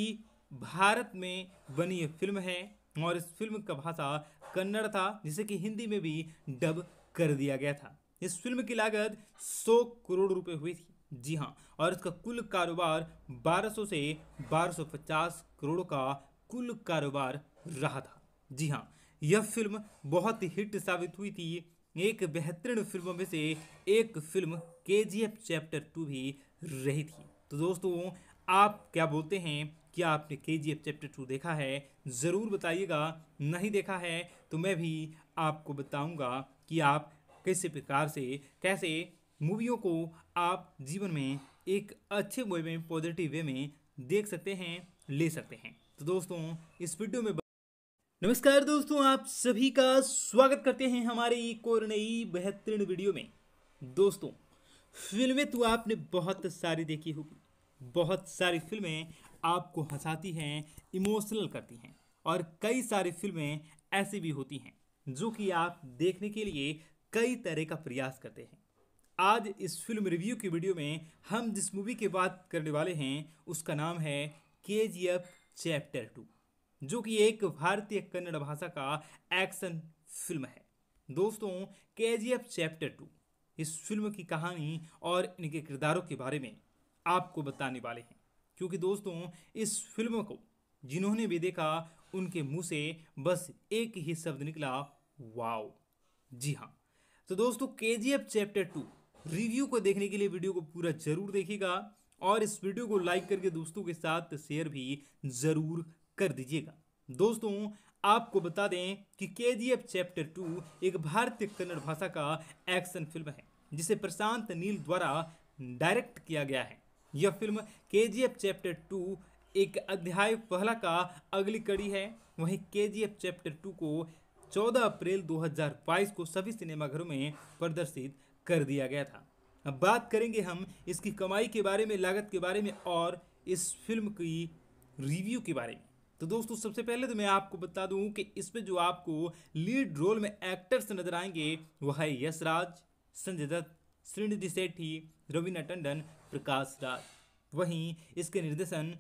भारत में बनी यह फिल्म है, और इस फिल्म का भाषा कन्नड़ था, जिसे कि हिंदी में भी डब कर दिया गया था। इस फिल्म की लागत सौ करोड़ रुपए हुई थी। जी हाँ, और इसका कुल कारोबार बारह सौ से बारह सौ पचास करोड़ का कुल कारोबार रहा था। जी हाँ, यह फिल्म बहुत ही हिट साबित हुई थी। एक बेहतरीन फिल्मों में से एक फिल्म के जी एफ चैप्टर टू भी रही थी। तो दोस्तों, आप क्या बोलते हैं, क्या आपने के जी एफ चैप्टर टू देखा है? ज़रूर बताइएगा। नहीं देखा है तो मैं भी आपको बताऊंगा कि आप कैसे प्रकार से कैसे मूवियों को आप जीवन में एक अच्छे वे में, पॉजिटिव वे में देख सकते हैं, ले सकते हैं। तो दोस्तों, इस वीडियो में नमस्कार दोस्तों, आप सभी का स्वागत करते हैं हमारे एक और नई बेहतरीन वीडियो में। दोस्तों, फिल्में तो आपने बहुत सारी देखी होगी। बहुत सारी फिल्में आपको हंसाती हैं, इमोशनल करती हैं, और कई सारी फिल्में ऐसी भी होती हैं जो कि आप देखने के लिए कई तरह का प्रयास करते हैं। आज इस फिल्म रिव्यू की वीडियो में हम जिस मूवी की बात करने वाले हैं उसका नाम है के जी एफ चैप्टर टू, जो कि एक भारतीय कन्नड़ भाषा का एक्शन फिल्म है। दोस्तों, के जी एफ चैप्टर टू इस फिल्म की कहानी और इनके किरदारों के बारे में आपको बताने वाले हैं, क्योंकि दोस्तों, इस फिल्म को जिन्होंने भी देखा उनके मुंह से बस एक ही शब्द निकला, वाओ। जी हाँ, तो दोस्तों, के जी एफ चैप्टर टू रिव्यू को देखने के लिए वीडियो को पूरा जरूर देखिएगा, और इस वीडियो को लाइक करके दोस्तों के साथ शेयर भी जरूर कर दीजिएगा। दोस्तों, आपको बता दें कि के जी एफ चैप्टर टू एक भारतीय कन्नड़ भाषा का एक्शन फिल्म है, जिसे प्रशांत नील द्वारा डायरेक्ट किया गया है। यह फिल्म के जी एफ चैप्टर टू एक अध्याय पहला का अगली कड़ी है। वहीं के जी एफ चैप्टर टू को चौदह अप्रैल दो हज़ार बाईस को सभी सिनेमाघरों में प्रदर्शित कर दिया गया था। अब बात करेंगे हम इसकी कमाई के बारे में, लागत के बारे में, और इस फिल्म की रिव्यू के बारे में। तो दोस्तों, सबसे पहले तो मैं आपको बता दूं कि इसमें जो आपको लीड रोल में एक्टर्स नजर आएंगे वह है यश राज, संजय दत्त, श्रीनिधि शेट्टी, रवीना टंडन, प्रकाश राज। वहीं इसके निर्देशन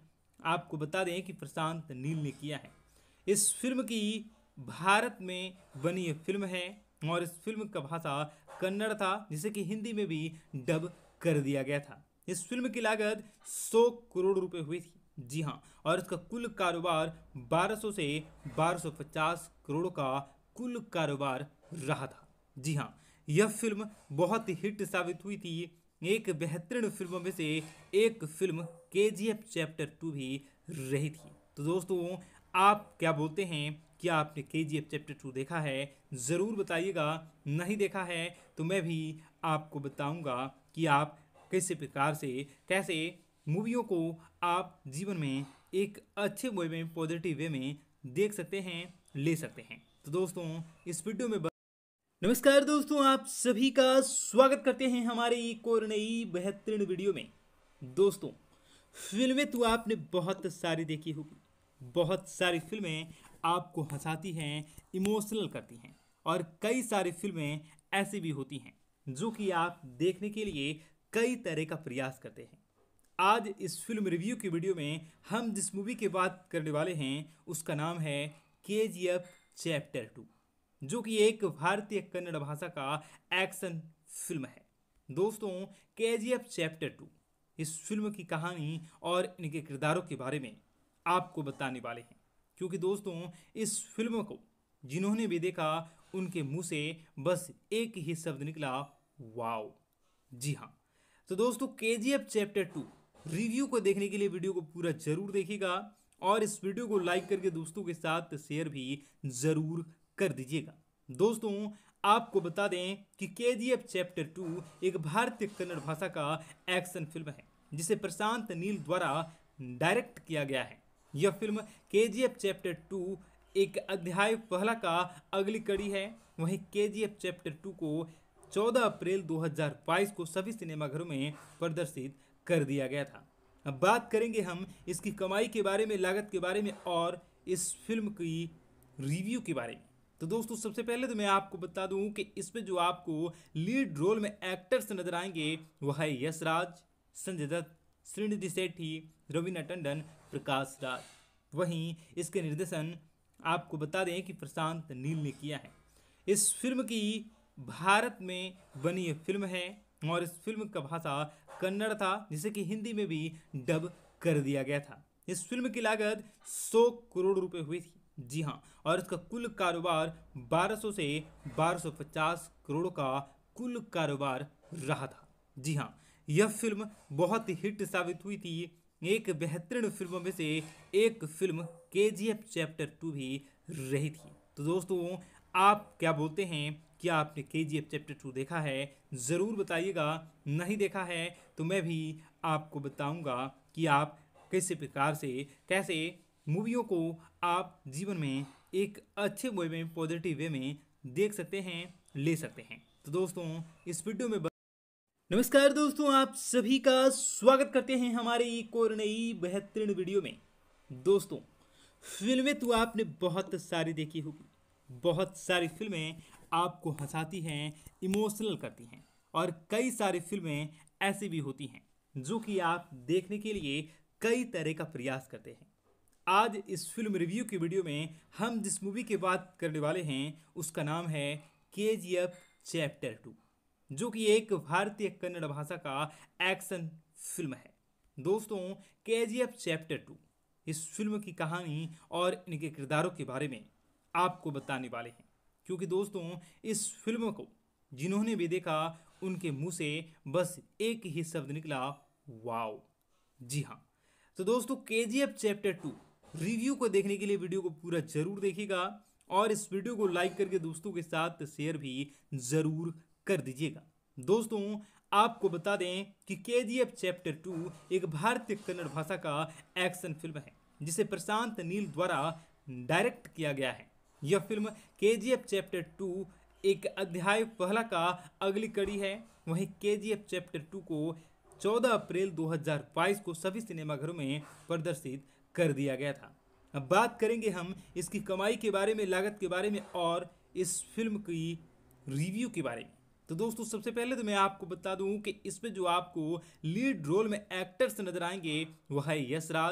आपको बता दें कि प्रशांत नील ने किया है। इस फिल्म की भारत में बनी ये फिल्म है और इस फिल्म का भाषा कन्नड़ था, जिसे कि हिंदी में भी डब कर दिया गया था। इस फिल्म की लागत सौ करोड़ रुपए हुई थी, जी हाँ, और इसका कुल कारोबार बारह सौ से बारह सौ पचास करोड़ का कुल कारोबार रहा था। जी हाँ, यह फिल्म बहुत ही हिट साबित हुई थी। एक बेहतरीन फिल्मों में से एक फिल्म के जी एफ चैप्टर टू भी रही थी। तो दोस्तों, आप क्या बोलते हैं, क्या आपने के जी एफ चैप्टर टू देखा है? ज़रूर बताइएगा। नहीं देखा है तो मैं भी आपको बताऊंगा कि आप कैसे प्रकार से कैसे मूवियों को आप जीवन में एक अच्छे वे में, पॉजिटिव वे में देख सकते हैं, ले सकते हैं। तो दोस्तों, इस वीडियो में नमस्कार दोस्तों, आप सभी का स्वागत करते हैं हमारे एक और नई बेहतरीन वीडियो में। दोस्तों, फिल्में तो आपने बहुत सारी देखी होगी। बहुत सारी फिल्में आपको हंसाती हैं, इमोशनल करती हैं, और कई सारी फिल्में ऐसी भी होती हैं जो कि आप देखने के लिए कई तरह का प्रयास करते हैं। आज इस फिल्म रिव्यू की वीडियो में हम जिस मूवी की बात करने वाले हैं उसका नाम है के जी एफ चैप्टर टू, जो कि एक भारतीय कन्नड़ भाषा का एक्शन फिल्म है। दोस्तों, के जी एफ चैप्टर टू इस फिल्म की कहानी और इनके किरदारों के बारे में आपको बताने वाले हैं, क्योंकि दोस्तों इस फिल्म को जिन्होंने भी देखा उनके मुंह से बस एक ही शब्द निकला, वाओ। जी हाँ, तो दोस्तों के जी एफ चैप्टर टू रिव्यू को देखने के लिए वीडियो को पूरा जरूर देखिएगा और इस वीडियो को लाइक करके दोस्तों के साथ शेयर भी जरूर कर दीजिएगा। दोस्तों, आपको बता दें कि के जी एफ चैप्टर टू एक भारतीय कन्नड़ भाषा का एक्शन फिल्म है जिसे प्रशांत नील द्वारा डायरेक्ट किया गया है। यह फिल्म के जी एफ चैप्टर टू एक अध्याय पहला का अगली कड़ी है। वहीं के जी एफ चैप्टर टू को चौदह अप्रैल दो हज़ार बाईस को सभी सिनेमाघरों में प्रदर्शित कर दिया गया था। अब बात करेंगे हम इसकी कमाई के बारे में, लागत के बारे में और इस फिल्म की रिव्यू के बारे में। तो दोस्तों, सबसे पहले तो मैं आपको बता दूं कि इसमें जो आपको लीड रोल में एक्टर्स नजर आएंगे वह है यश राज, संजय दत्त, श्रीनिधि शेट्टी, रवीना टंडन, प्रकाश राज। वहीं इसके निर्देशन आपको बता दें कि प्रशांत नील ने किया है। इस फिल्म की भारत में बनी ये फिल्म है और इस फिल्म का भाषा कन्नड़ था, जिसे कि हिंदी में भी डब कर दिया गया था। इस फिल्म की लागत सौ करोड़ रुपए हुई थी, जी हाँ, और इसका कुल कारोबार बारह सौ से बारह सौ पचास करोड़ का कुल कारोबार रहा था। जी हाँ, यह फिल्म बहुत ही हिट साबित हुई थी। एक बेहतरीन फिल्मों में से एक फिल्म के जी एफ चैप्टर टू भी रही थी। तो दोस्तों, आप क्या बोलते हैं, क्या आपने के जी एफ चैप्टर टू देखा है? ज़रूर बताइएगा। नहीं देखा है तो मैं भी आपको बताऊंगा कि आप कैसे प्रकार से कैसे मूवियों को आप जीवन में एक अच्छे वे में, पॉजिटिव वे में देख सकते हैं, ले सकते हैं। तो दोस्तों, इस वीडियो में नमस्कार दोस्तों, आप सभी का स्वागत करते हैं हमारे एक और नई बेहतरीन वीडियो में। दोस्तों, फिल्में तो आपने बहुत सारी देखी होगी। बहुत सारी फिल्में आपको हंसाती हैं, इमोशनल करती हैं, और कई सारी फिल्में ऐसी भी होती हैं जो कि आप देखने के लिए कई तरह का प्रयास करते हैं। आज इस फिल्म रिव्यू की वीडियो में हम जिस मूवी की बात करने वाले हैं उसका नाम है के जी एफ चैप्टर टू, जो कि एक भारतीय कन्नड़ भाषा का एक्शन फिल्म है। दोस्तों, के जी एफ चैप्टर टू इस फिल्म की कहानी और इनके किरदारों के बारे में आपको बताने वाले हैं, क्योंकि दोस्तों इस फिल्म को जिन्होंने भी देखा उनके मुंह से बस एक ही शब्द निकला, वाओ। जी हाँ, तो दोस्तों के जी एफ चैप्टर टू रिव्यू को देखने के लिए वीडियो को पूरा जरूर देखिएगा और इस वीडियो को लाइक करके दोस्तों के साथ शेयर भी जरूर कर दीजिएगा। दोस्तों, आपको बता दें कि के जी एफ चैप्टर टू एक भारतीय कन्नड़ भाषा का एक्शन फिल्म है जिसे प्रशांत नील द्वारा डायरेक्ट किया गया है। यह फिल्म के जी एफ चैप्टर टू एक अध्याय पहला का अगली कड़ी है। वहीं के जी एफ चैप्टर टू को चौदह अप्रैल दो हज़ार बाईस को सभी सिनेमाघरों में प्रदर्शित कर दिया गया था। अब बात करेंगे हम इसकी कमाई के बारे में, लागत के बारे में और इस फिल्म की रिव्यू के बारे में। तो दोस्तों, सबसे पहले तो मैं आपको बता दूं कि इसमें जो आपको लीड रोल में एक्टर्स नजर आएंगे वह है यश राज,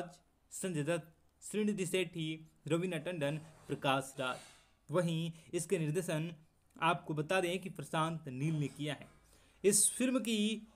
संजय दत्त, श्रीनिधि शेट्टी, रवीना टंडन, प्रकाश राज। वहीं इसके निर्देशन आपको बता दें कि प्रशांत नील ने किया है। इस फिल्म की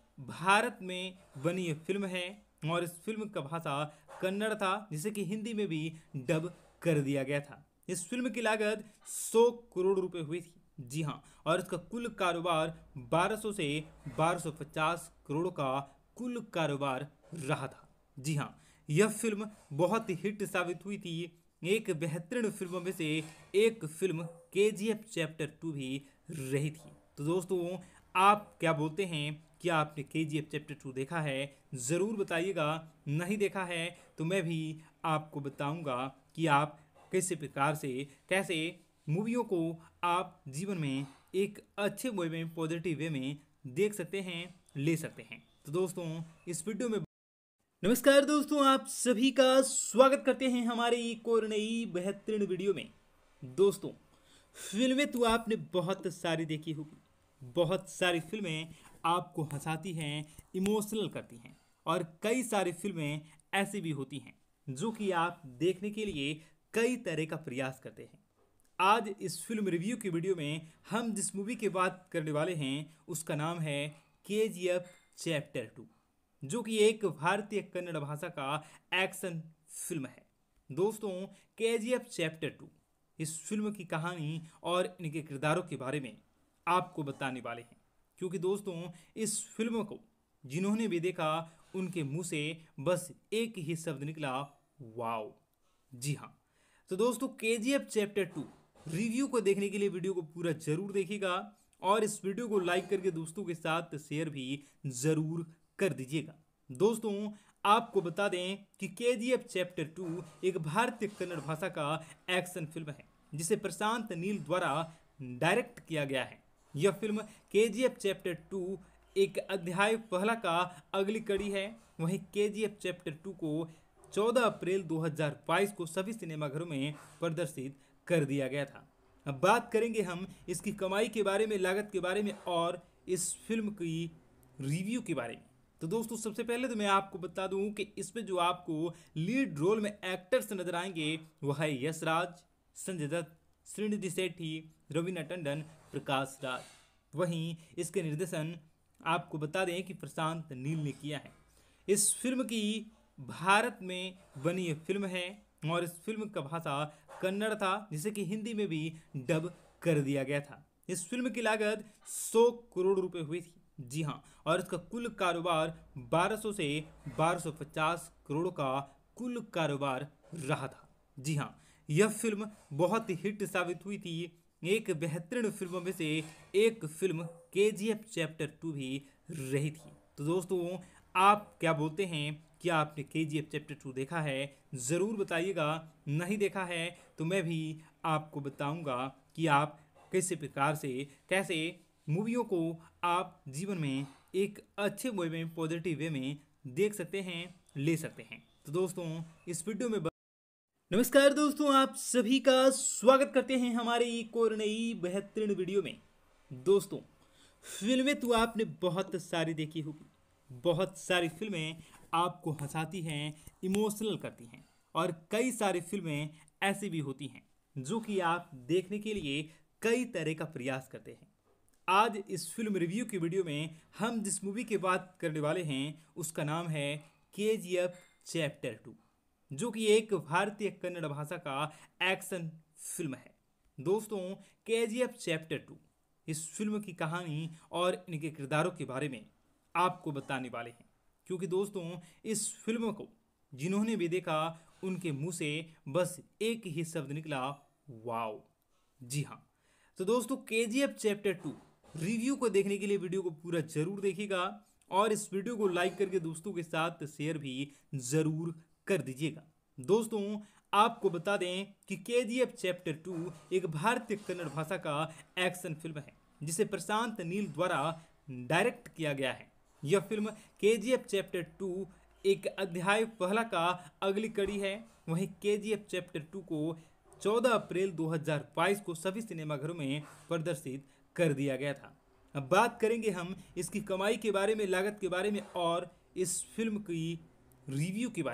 भारत में बनी ये फिल्म है और इस फिल्म का भाषा कन्नड़ था, जिसे कि हिंदी में भी डब कर दिया गया था। इस फिल्म की लागत सौ करोड़ रुपए हुई थी, जी हाँ, और इसका कुल कारोबार बारह सौ से बारह सौ पचास करोड़ का कुल कारोबार रहा था। जी हाँ, यह फिल्म बहुत ही हिट साबित हुई थी। एक बेहतरीन फिल्मों में से एक फिल्म के जी एफ चैप्टर टू भी रही थी। तो दोस्तों, आप क्या बोलते हैं, क्या आपने के जी एफ चैप्टर टू देखा है? ज़रूर बताइएगा। नहीं देखा है तो मैं भी आपको बताऊंगा कि आप कैसे प्रकार से कैसे मूवियों को आप जीवन में एक अच्छे वे में, पॉजिटिव वे में देख सकते हैं, ले सकते हैं। तो दोस्तों, इस वीडियो में नमस्कार दोस्तों, आप सभी का स्वागत करते हैं हमारे एक और नई बेहतरीन वीडियो में। दोस्तों, फिल्में तो आपने बहुत सारी देखी होगी। बहुत सारी फिल्में आपको हंसाती हैं, इमोशनल करती हैं, और कई सारी फिल्में ऐसी भी होती हैं जो कि आप देखने के लिए कई तरह का प्रयास करते हैं। आज इस फिल्म रिव्यू की वीडियो में हम जिस मूवी की बात करने वाले हैं उसका नाम है के जी एफ चैप्टर टू, जो कि एक भारतीय कन्नड़ भाषा का एक्शन फिल्म है। दोस्तों, के जी एफ चैप्टर टू इस फिल्म की कहानी और इनके किरदारों के बारे में आपको बताने वाले हैं, क्योंकि दोस्तों, इस फिल्म को जिन्होंने भी देखा उनके मुंह से बस एक ही शब्द निकला, वाओ। जी हाँ, तो दोस्तों, के जी एफ चैप्टर टू रिव्यू को देखने के लिए वीडियो को पूरा जरूर देखिएगा और इस वीडियो को लाइक करके दोस्तों के साथ शेयर भी जरूर कर दीजिएगा। दोस्तों, आपको बता दें कि के जी एफ चैप्टर टू एक भारतीय कन्नड़ भाषा का एक्शन फिल्म है, जिसे प्रशांत नील द्वारा डायरेक्ट किया गया है। यह फिल्म के जी एफ चैप्टर टू एक अध्याय पहला का अगली कड़ी है। वहीं के जी एफ चैप्टर टू को चौदह अप्रैल दो हज़ार बाईस को सभी सिनेमाघरों में प्रदर्शित कर दिया गया था। अब बात करेंगे हम इसकी कमाई के बारे में, लागत के बारे में और इस फिल्म की रिव्यू के बारे में। तो दोस्तों, सबसे पहले तो मैं आपको बता दूं कि इसमें जो आपको लीड रोल में एक्टर्स नजर आएंगे वह है यश राज, संजय दत्त, श्रीनिधि शेट्टी, रवीना टंडन, प्रकाश राज। वहीं इसके निर्देशन आपको बता दें कि प्रशांत नील ने किया है। इस फिल्म की भारत में बनी ये फिल्म है और इस फिल्म का भाषा कन्नड़ था, जिसे कि हिंदी में भी डब कर दिया गया था। इस फिल्म की लागत सौ करोड़ रुपए हुई थी, जी हाँ, और इसका कुल कारोबार बारह सौ से बारह सौ पचास करोड़ का कुल कारोबार रहा था। जी हाँ, यह फिल्म बहुत ही हिट साबित हुई थी। एक बेहतरीन फिल्मों में से एक फिल्म के जी एफ चैप्टर टू भी रही थी। तो दोस्तों, आप क्या बोलते हैं, क्या आपने के जी एफ चैप्टर टू देखा है? ज़रूर बताइएगा। नहीं देखा है तो मैं भी आपको बताऊंगा कि आप कैसे प्रकार से कैसे मूवियों को आप जीवन में एक अच्छे वे में, पॉजिटिव वे में देख सकते हैं, ले सकते हैं। तो दोस्तों, इस वीडियो में नमस्कार दोस्तों, आप सभी का स्वागत करते हैं हमारे एक और नई बेहतरीन वीडियो में। दोस्तों, फिल्में तो आपने बहुत सारी देखी होगी। बहुत सारी फिल्में आपको हंसाती हैं, इमोशनल करती हैं, और कई सारी फिल्में ऐसी भी होती हैं जो कि आप देखने के लिए कई तरह का प्रयास करते हैं। आज इस फिल्म रिव्यू की वीडियो में हम जिस मूवी की बात करने वाले हैं उसका नाम है के जी एफ चैप्टर टू, जो कि एक भारतीय कन्नड़ भाषा का एक्शन फिल्म है। दोस्तों, के जी एफ चैप्टर टू इस फिल्म की कहानी और इनके किरदारों के बारे में आपको बताने वाले हैं, क्योंकि दोस्तों, इस फिल्म को जिन्होंने भी देखा उनके मुंह से बस एक ही शब्द निकला, वाओ। जी हाँ, तो दोस्तों, के जी एफ चैप्टर टू रिव्यू को देखने के लिए वीडियो को पूरा जरूर देखिएगा और इस वीडियो को लाइक करके दोस्तों के साथ शेयर भी जरूर कर दीजिएगा। दोस्तों, आपको बता दें कि के जी एफ चैप्टर टू एक भारतीय कन्नड़ भाषा का एक्शन फिल्म है, जिसे प्रशांत नील द्वारा डायरेक्ट किया गया है। यह फिल्म के जी एफ चैप्टर टू एक अध्याय पहला का अगली कड़ी है। वहीं के जी एफ चैप्टर टू को चौदह अप्रैल दो हज़ार बाईस को सभी सिनेमाघरों में प्रदर्शित कर दिया गया था। अब बात करेंगे हम इसकी कमाई के बारे में, लागत के बारे में और इस फिल्म की रिव्यू के बारे में।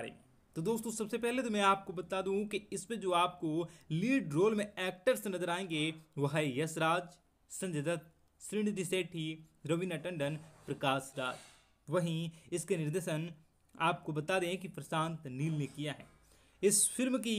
तो दोस्तों सबसे पहले तो मैं आपको बता दूं कि इसमें जो आपको लीड रोल में एक्टर्स नजर आएंगे वह है यश राज, संजय दत्त, श्रीनिधि शेट्टी, रवीना टंडन, प्रकाश राज। वहीं इसके निर्देशन आपको बता दें कि प्रशांत नील ने किया है। इस फिल्म की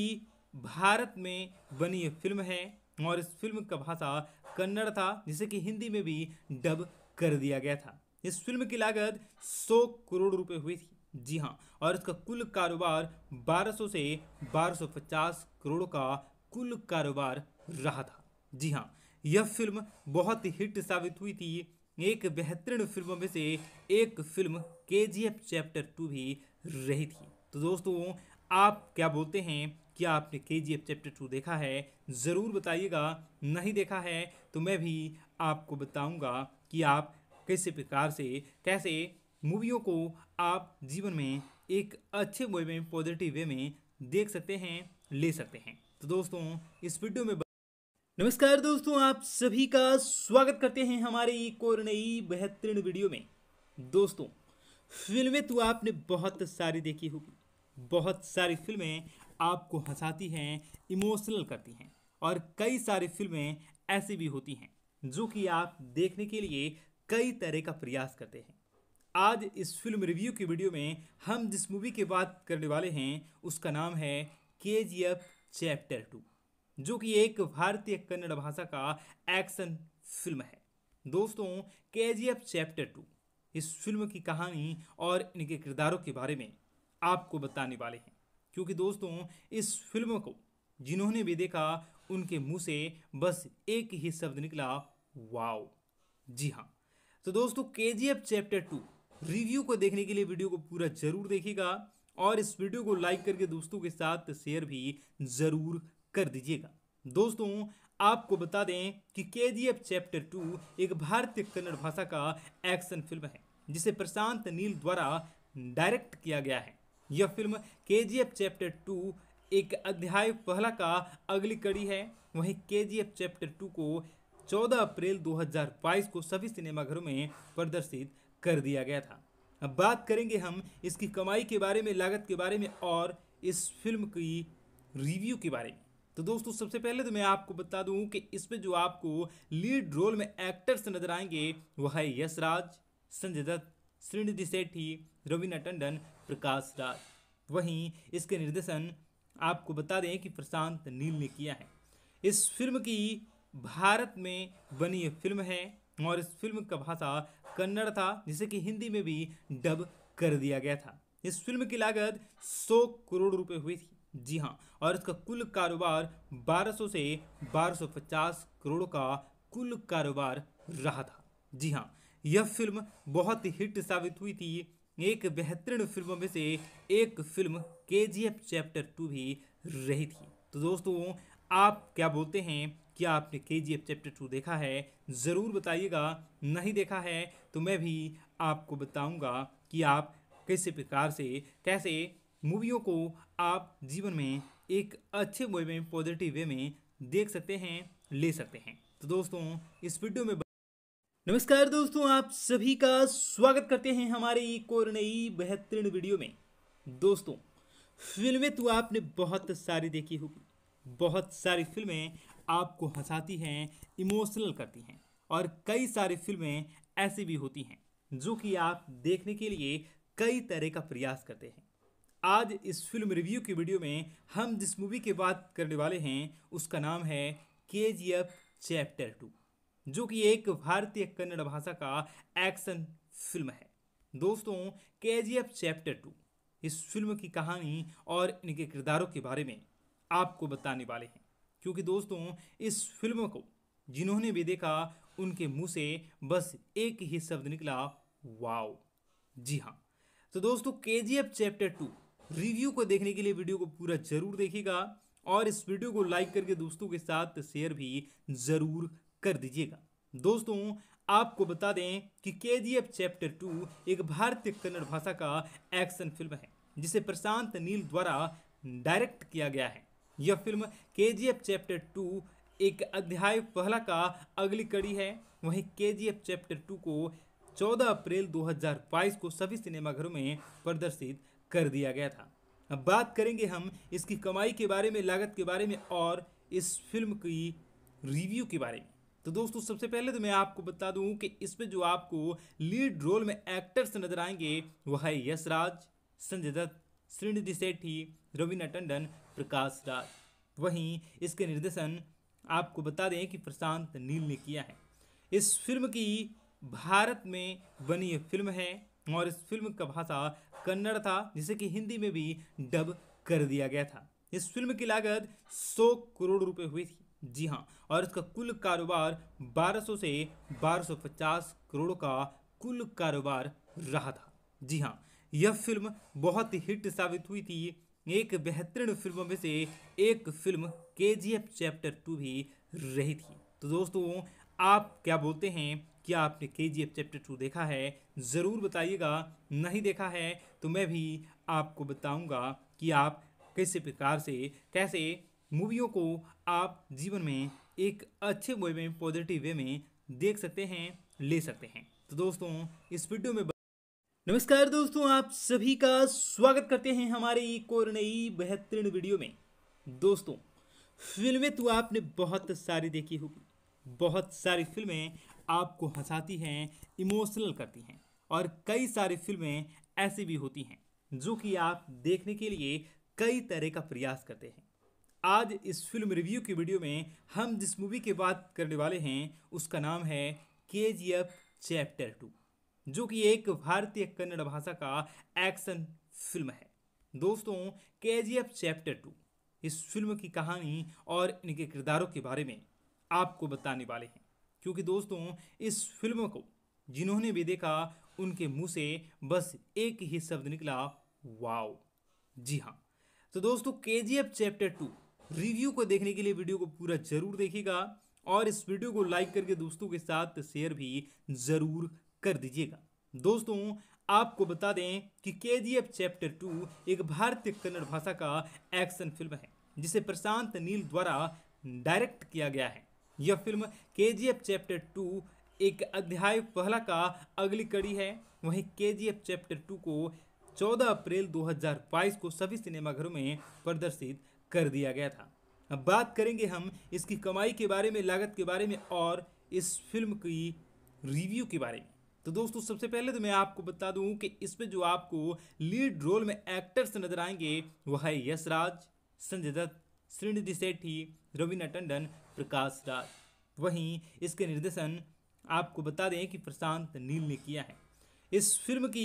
भारत में बनी ये फिल्म है और इस फिल्म का भाषा कन्नड़ था, जिसे कि हिंदी में भी डब कर दिया गया था। इस फिल्म की लागत सौ करोड़ रुपए हुई थी, जी हाँ, और इसका कुल कारोबार बारह सौ से बारह सौ पचास करोड़ का कुल कारोबार रहा था। जी हाँ, यह फिल्म बहुत ही हिट साबित हुई थी। एक बेहतरीन फिल्मों में से एक फिल्म के जी एफ चैप्टर टू भी रही थी। तो दोस्तों आप क्या बोलते हैं, क्या आपने के जी एफ चैप्टर टू देखा है? ज़रूर बताइएगा। नहीं देखा है तो मैं भी आपको बताऊंगा कि आप कैसे प्रकार से कैसे मूवियों को आप जीवन में एक अच्छे वे में पॉजिटिव वे में देख सकते हैं, ले सकते हैं। तो दोस्तों इस वीडियो में नमस्कार दोस्तों, आप सभी का स्वागत करते हैं हमारे एक और नई बेहतरीन वीडियो में। दोस्तों फिल्में तो आपने बहुत सारी देखी होगी, बहुत सारी फिल्में आपको हंसाती हैं, इमोशनल करती हैं, और कई सारी फिल्में ऐसी भी होती हैं जो कि आप देखने के लिए कई तरह का प्रयास करते हैं। आज इस फिल्म रिव्यू की वीडियो में हम जिस मूवी की बात करने वाले हैं उसका नाम है के जी एफ चैप्टर टू, जो कि एक भारतीय कन्नड़ भाषा का एक्शन फिल्म है। दोस्तों के जी एफ चैप्टर टू इस फिल्म की कहानी और इनके किरदारों के बारे में आपको बताने वाले हैं, क्योंकि दोस्तों इस फिल्म को जिन्होंने भी देखा उनके मुंह से बस एक ही शब्द निकला, वाओ। जी हाँ, तो दोस्तों के जी एफ चैप्टर टू रिव्यू को देखने के लिए वीडियो को पूरा जरूर देखिएगा और इस वीडियो को लाइक करके दोस्तों के साथ शेयर भी जरूर कर दीजिएगा। दोस्तों आपको बता दें कि के जी एफ चैप्टर टू एक भारतीय कन्नड़ भाषा का एक्शन फिल्म है जिसे प्रशांत नील द्वारा डायरेक्ट किया गया है। यह फिल्म के जी एफ चैप्टर टू एक अध्याय पहला का अगली कड़ी है। वहीं के जी एफ चैप्टर टू को चौदह अप्रैल दो हज़ार बाईस को सभी सिनेमाघरों में प्रदर्शित कर दिया गया था। अब बात करेंगे हम इसकी कमाई के बारे में, लागत के बारे में और इस फिल्म की रिव्यू के बारे में। तो दोस्तों सबसे पहले तो मैं आपको बता दूं कि इसमें जो आपको लीड रोल में एक्टर्स नजर आएंगे वह है यश राज, संजय दत्त, श्रीनिधि शेट्टी, रवीना टंडन, प्रकाश राज। वहीं इसके निर्देशन आपको बता दें कि प्रशांत नील ने किया है। इस फिल्म की भारत में बनी ये फिल्म है और इस फिल्म का भाषा कन्नड़ था, जिसे कि हिंदी में भी डब कर दिया गया था। इस फिल्म की लागत सौ करोड़ रुपए हुई थी, जी हाँ, और इसका कुल कारोबार बारह सौ से बारह सौ पचास करोड़ का कुल कारोबार रहा था। जी हाँ, यह फिल्म बहुत ही हिट साबित हुई थी। एक बेहतरीन फिल्मों में से एक फिल्म के जी एफ चैप्टर टू भी रही थी। तो दोस्तों आप क्या बोलते हैं, क्या आपने के जी एफ चैप्टर टू देखा है? ज़रूर बताइएगा। नहीं देखा है तो मैं भी आपको बताऊंगा कि आप कैसे प्रकार से कैसे मूवियों को आप जीवन में एक अच्छे वे में पॉजिटिव वे में देख सकते हैं, ले सकते हैं। तो दोस्तों इस वीडियो में नमस्कार दोस्तों, आप सभी का स्वागत करते हैं हमारे एक और नई बेहतरीन वीडियो में। दोस्तों फिल्में तो आपने बहुत सारी देखी होगी, बहुत सारी फिल्में आपको हंसाती हैं, इमोशनल करती हैं, और कई सारी फिल्में ऐसी भी होती हैं जो कि आप देखने के लिए कई तरह का प्रयास करते हैं। आज इस फिल्म रिव्यू की वीडियो में हम जिस मूवी की बात करने वाले हैं उसका नाम है के जी एफ चैप्टर टू, जो कि एक भारतीय कन्नड़ भाषा का एक्शन फिल्म है। दोस्तों के जी एफ चैप्टर टू इस फिल्म की कहानी और इनके किरदारों के बारे में आपको बताने वाले हैं, क्योंकि दोस्तों इस फिल्म को जिन्होंने भी देखा उनके मुंह से बस एक ही शब्द निकला, वाओ। जी हाँ, तो दोस्तों के जी एफ चैप्टर टू रिव्यू को देखने के लिए वीडियो को पूरा जरूर देखिएगा और इस वीडियो को लाइक करके दोस्तों के साथ शेयर भी जरूर कर दीजिएगा। दोस्तों आपको बता दें कि के जी एफ चैप्टर टू एक भारतीय कन्नड़ भाषा का एक्शन फिल्म है जिसे प्रशांत नील द्वारा डायरेक्ट किया गया है। यह फिल्म के जी एफ चैप्टर टू एक अध्याय पहला का अगली कड़ी है। वहीं के जी एफ चैप्टर टू को चौदह अप्रैल दो हज़ार बाईस को सभी सिनेमाघरों में प्रदर्शित कर दिया गया था। अब बात करेंगे हम इसकी कमाई के बारे में, लागत के बारे में और इस फिल्म की रिव्यू के बारे में। तो दोस्तों सबसे पहले तो मैं आपको बता दूं कि इसमें जो आपको लीड रोल में एक्टर्स नजर आएंगे वह है यश राज, संजय दत्त, श्रीनिधि शेट्टी, रवीना टंडन, प्रकाश राज। वहीं इसके निर्देशन आपको बता दें कि प्रशांत नील ने किया है। इस फिल्म की भारत में बनी ये फिल्म है और इस फिल्म का भाषा कन्नड़ था, जिसे कि हिंदी में भी डब कर दिया गया था। इस फिल्म की लागत सौ करोड़ रुपए हुई थी, जी हाँ, और इसका कुल कारोबार बारह सौ से बारह सौ पचास करोड़ का कुल कारोबार रहा था। जी हाँ, यह फिल्म बहुत ही हिट साबित हुई थी। एक बेहतरीन फिल्मों में से एक फिल्म केजीएफ चैप्टर टू भी रही थी। तो दोस्तों आप क्या बोलते हैं, क्या आपने केजीएफ चैप्टर टू देखा है? ज़रूर बताइएगा। नहीं देखा है तो मैं भी आपको बताऊंगा कि आप कैसे प्रकार से कैसे मूवियों को आप जीवन में एक अच्छे वे में, पॉजिटिव वे में देख सकते हैं, ले सकते हैं। तो दोस्तों इस वीडियो में नमस्कार दोस्तों, आप सभी का स्वागत करते हैं हमारे एक और नई बेहतरीन वीडियो में। दोस्तों फिल्में तो आपने बहुत सारी देखी होगी। बहुत सारी फिल्में आपको हंसाती हैं, इमोशनल करती हैं, और कई सारी फिल्में ऐसी भी होती हैं जो कि आप देखने के लिए कई तरह का प्रयास करते हैं। आज इस फिल्म रिव्यू की वीडियो में हम जिस मूवी की बात करने वाले हैं उसका नाम है केजीएफ चैप्टर टू, जो कि एक भारतीय कन्नड़ भाषा का एक्शन फिल्म है। दोस्तों केजीएफ चैप्टर टू इस फिल्म की कहानी और इनके किरदारों के बारे में आपको बताने वाले हैं, क्योंकि दोस्तों इस फिल्म को जिन्होंने भी देखा उनके मुंह से बस एक ही शब्द निकला, वाओ। जी हाँ, तो दोस्तों केजीएफ चैप्टर टू रिव्यू को देखने के लिए वीडियो को पूरा जरूर देखिएगा और इस वीडियो को लाइक करके दोस्तों के साथ शेयर भी जरूर कर दीजिएगा। दोस्तों आपको बता दें कि केजीएफ चैप्टर टू एक भारतीय कन्नड़ भाषा का एक्शन फिल्म है जिसे प्रशांत नील द्वारा डायरेक्ट किया गया है। यह फिल्म केजीएफ चैप्टर टू एक अध्याय पहला का अगली कड़ी है। वहीं केजीएफ चैप्टर टू को चौदह अप्रैल दो हज़ार बाईस को सभी सिनेमाघरों में प्रदर्शित कर दिया गया था। अब बात करेंगे हम इसकी कमाई के बारे में, लागत के बारे में और इस फिल्म की रिव्यू के बारे में। तो दोस्तों सबसे पहले तो मैं आपको बता दूं कि इसमें जो आपको लीड रोल में एक्टर्स नजर आएंगे वह है यश राज, संजय दत्त, श्रीनिधि शेट्टी, रवीना टंडन, प्रकाश राज। वहीं इसके निर्देशन आपको बता दें कि प्रशांत नील ने किया है। इस फिल्म की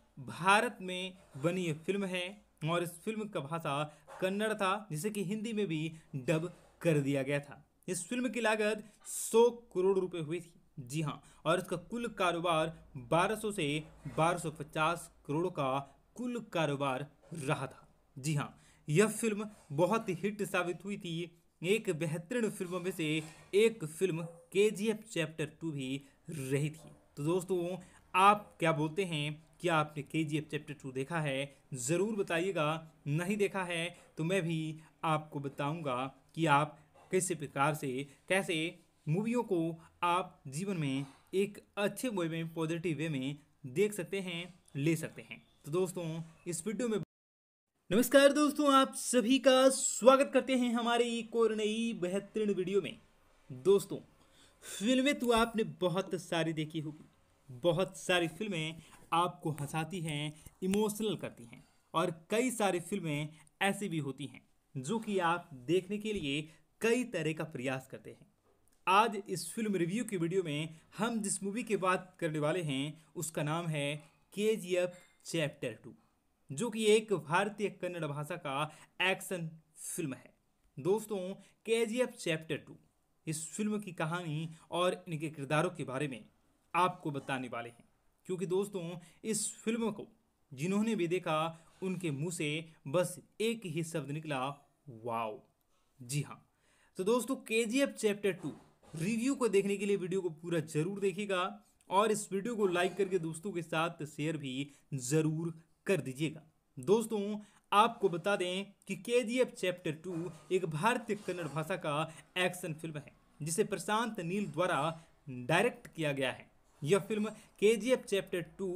भारत में बनी ये फिल्म है और इस फिल्म का भाषा कन्नड़ था, जिसे कि हिंदी में भी डब कर दिया गया था। इस फिल्म की लागत सौ करोड़ रुपए हुई थी, जी हाँ, और इसका कुल कारोबार बारह सौ से बारह सौ पचास करोड़ का कुल कारोबार रहा था। जी हाँ, यह फिल्म बहुत ही हिट साबित हुई थी। एक बेहतरीन फिल्मों में से एक फिल्म केजीएफ चैप्टर टू भी रही थी। तो दोस्तों आप क्या बोलते हैं, क्या आपने केजीएफ चैप्टर टू देखा है? ज़रूर बताइएगा। नहीं देखा है तो मैं भी आपको बताऊंगा कि आप कैसे प्रकार से कैसे मूवियों को आप जीवन में एक अच्छे वे में, पॉजिटिव वे में देख सकते हैं, ले सकते हैं। तो दोस्तों इस वीडियो में नमस्कार दोस्तों, आप सभी का स्वागत करते हैं हमारे एक और नई बेहतरीन वीडियो में। दोस्तों फिल्में तो आपने बहुत सारी देखी होगी। बहुत सारी फिल्में आपको हंसाती हैं, इमोशनल करती हैं, और कई सारी फिल्में ऐसी भी होती हैं जो कि आप देखने के लिए कई तरह का प्रयास करते हैं। आज इस फिल्म रिव्यू की वीडियो में हम जिस मूवी की बात करने वाले हैं उसका नाम है केजीएफ चैप्टर टू, जो कि एक भारतीय कन्नड़ भाषा का एक्शन फिल्म है। दोस्तों केजीएफ चैप्टर टू इस फिल्म की कहानी और इनके किरदारों के बारे में आपको बताने वाले हैं, क्योंकि दोस्तों इस फिल्म को जिन्होंने भी देखा उनके मुंह से बस एक ही शब्द निकला, वाओ। जी हाँ, तो दोस्तों केजीएफ चैप्टर टू रिव्यू को देखने के लिए वीडियो को पूरा जरूर देखिएगा और इस वीडियो को लाइक करके दोस्तों के साथ शेयर भी जरूर कर दीजिएगा। दोस्तों आपको बता दें कि केजीएफ चैप्टर टू एक भारतीय कन्नड़ भाषा का एक्शन फिल्म है जिसे प्रशांत नील द्वारा डायरेक्ट किया गया है। यह फिल्म केजीएफ चैप्टर टू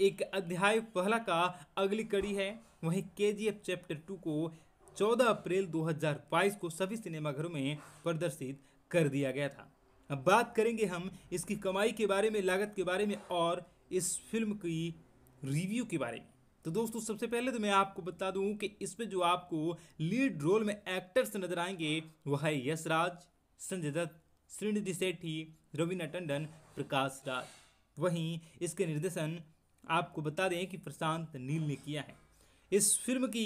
एक अध्याय पहला का अगली कड़ी है। वहीं केजीएफ चैप्टर टू को चौदह अप्रैल दो हज़ार बाईस को सभी सिनेमाघरों में प्रदर्शित कर दिया गया था। अब बात करेंगे हम इसकी कमाई के बारे में, लागत के बारे में और इस फिल्म की रिव्यू के बारे में। तो दोस्तों सबसे पहले तो मैं आपको बता दूं कि इसमें जो आपको लीड रोल में एक्टर्स नजर आएंगे वो है यश राज, संजय दत्त, श्रीनिधि शेट्टी, रवीना टंडन, प्रकाश राज। वहीं इसके निर्देशन आपको बता दें कि प्रशांत नील ने किया है। इस फिल्म की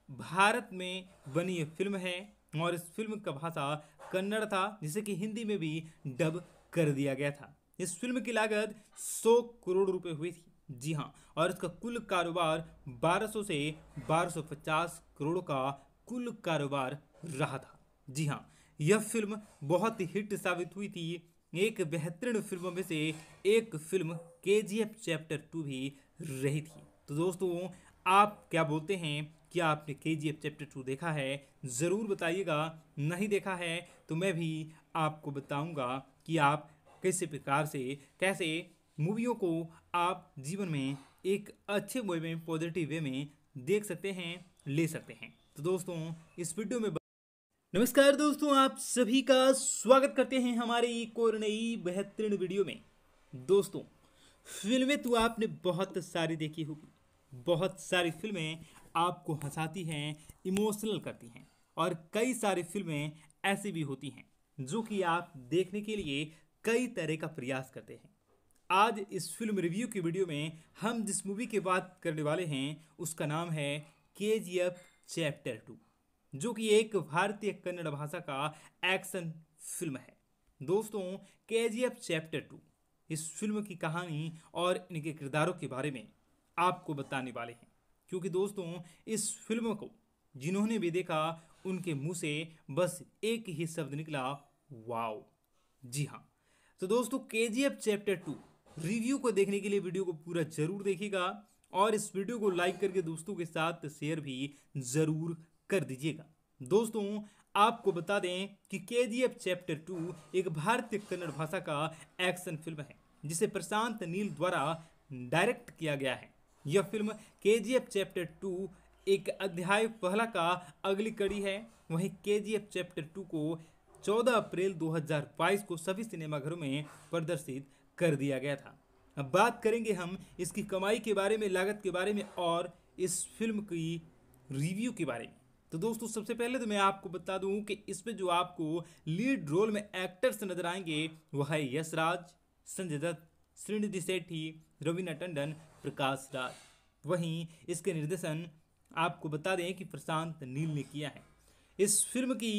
भारत में बनी ये फिल्म है और इस फिल्म का भाषा कन्नड़ था, जिसे कि हिंदी में भी डब कर दिया गया था। इस फिल्म की लागत सौ करोड़ रुपए हुई थी, जी हाँ, और इसका कुल कारोबार बारह सौ से बारह सौ पचास करोड़ का कुल कारोबार रहा था। जी हाँ, यह फिल्म बहुत ही हिट साबित हुई थी। एक बेहतरीन फिल्मों में से एक फिल्म केजीएफ चैप्टर टू भी रही थी। तो दोस्तों आप क्या बोलते हैं, क्या आपने केजीएफ चैप्टर टू देखा है? ज़रूर बताइएगा। नहीं देखा है तो मैं भी आपको बताऊंगा कि आप कैसे प्रकार से कैसे मूवियों को आप जीवन में एक अच्छे वे में, पॉजिटिव वे में देख सकते हैं, ले सकते हैं। तो दोस्तों इस वीडियो में नमस्कार दोस्तों, आप सभी का स्वागत करते हैं हमारे एक और नई बेहतरीन वीडियो में। दोस्तों फिल्में तो आपने बहुत सारी देखी होगी। बहुत सारी फिल्में आपको हंसाती हैं, इमोशनल करती हैं, और कई सारी फिल्में ऐसी भी होती हैं जो कि आप देखने के लिए कई तरह का प्रयास करते हैं। आज इस फिल्म रिव्यू की वीडियो में हम जिस मूवी की बात करने वाले हैं उसका नाम है केजीएफ चैप्टर टू, जो कि एक भारतीय कन्नड़ भाषा का एक्शन फिल्म है। दोस्तों केजीएफ चैप्टर टू इस फिल्म की कहानी और इनके किरदारों के बारे में आपको बताने वाले हैं, क्योंकि दोस्तों इस फिल्म को जिन्होंने भी देखा उनके मुंह से बस एक ही शब्द निकला, वाओ। जी हाँ, तो दोस्तों केजीएफ चैप्टर टू रिव्यू को देखने के लिए वीडियो को पूरा जरूर देखिएगा और इस वीडियो को लाइक करके दोस्तों के साथ शेयर भी जरूर कर दीजिएगा। दोस्तों आपको बता दें कि केजीएफ चैप्टर टू एक भारतीय कन्नड़ भाषा का एक्शन फिल्म है जिसे प्रशांत नील द्वारा डायरेक्ट किया गया है। यह फिल्म केजीएफ चैप्टर टू एक अध्याय पहला का अगली कड़ी है। वहीं केजीएफ चैप्टर टू को चौदह अप्रैल दो हज़ार बाईस को सभी सिनेमाघरों में प्रदर्शित कर दिया गया था। अब बात करेंगे हम इसकी कमाई के बारे में, लागत के बारे में और इस फिल्म की रिव्यू के बारे में। तो दोस्तों सबसे पहले तो मैं आपको बता दूं कि इसमें जो आपको लीड रोल में एक्टर्स नजर आएंगे वो है यश राज, संजय दत्त, श्रीनिधि शेट्टी, रवीना टंडन, प्रकाश राज। वहीं इसके निर्देशन आपको बता दें कि प्रशांत नील ने किया है। इस फिल्म की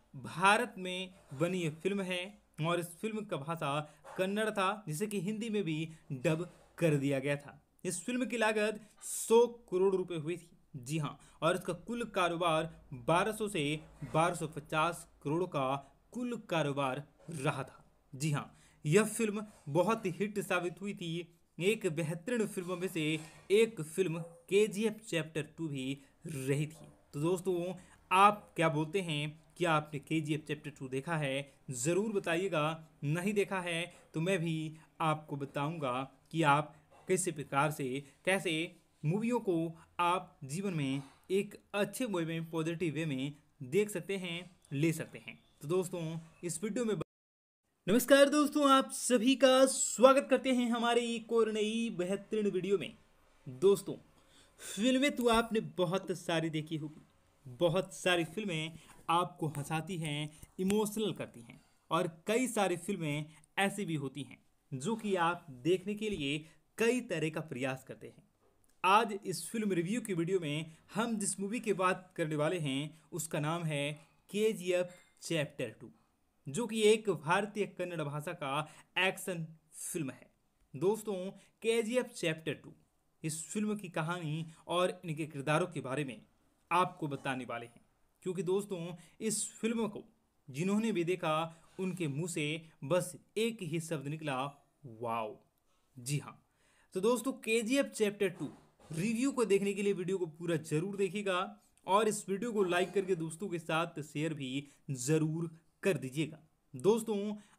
भारत में बनी ये फिल्म है और इस फिल्म का भाषा कन्नड़ था, जिसे कि हिंदी में भी डब कर दिया गया था। इस फिल्म की लागत सौ करोड़ रुपए हुई थी, जी हाँ, और इसका कुल कारोबार बारह सौ से बारह सौ पचास करोड़ का कुल कारोबार रहा था। जी हाँ, यह फिल्म बहुत ही हिट साबित हुई थी। एक बेहतरीन फिल्मों में से एक फिल्म केजीएफ चैप्टर टू भी रही थी। तो दोस्तों आप क्या बोलते हैं, क्या आपने केजीएफ चैप्टर टू देखा है? ज़रूर बताइएगा। नहीं देखा है तो मैं भी आपको बताऊंगा कि आप कैसे प्रकार से कैसे मूवियों को आप जीवन में एक अच्छे वे में, पॉजिटिव वे में देख सकते हैं, ले सकते हैं। तो दोस्तों इस वीडियो में नमस्कार दोस्तों, आप सभी का स्वागत करते हैं हमारे एक और नई बेहतरीन वीडियो में। दोस्तों फिल्में तो आपने बहुत सारी देखी होगी। बहुत सारी फिल्में आपको हंसाती हैं, इमोशनल करती हैं, और कई सारी फिल्में ऐसी भी होती हैं जो कि आप देखने के लिए कई तरह का प्रयास करते हैं। आज इस फिल्म रिव्यू की वीडियो में हम जिस मूवी की बात करने वाले हैं उसका नाम है केजीएफ चैप्टर टू, जो कि एक भारतीय कन्नड़ भाषा का एक्शन फिल्म है। दोस्तों केजीएफ चैप्टर टू इस फिल्म की कहानी और इनके किरदारों के बारे में आपको बताने वाले हैं, क्योंकि दोस्तों इस फिल्म को जिन्होंने भी देखा उनके मुंह से बस एक ही शब्द निकला, वाओ। जी हाँ, तो दोस्तों केजीएफ चैप्टर टू रिव्यू को देखने के लिए वीडियो को पूरा जरूर देखिएगा और इस वीडियो को लाइक करके दोस्तों के साथ शेयर भी जरूर कर दीजिएगा। दोस्तों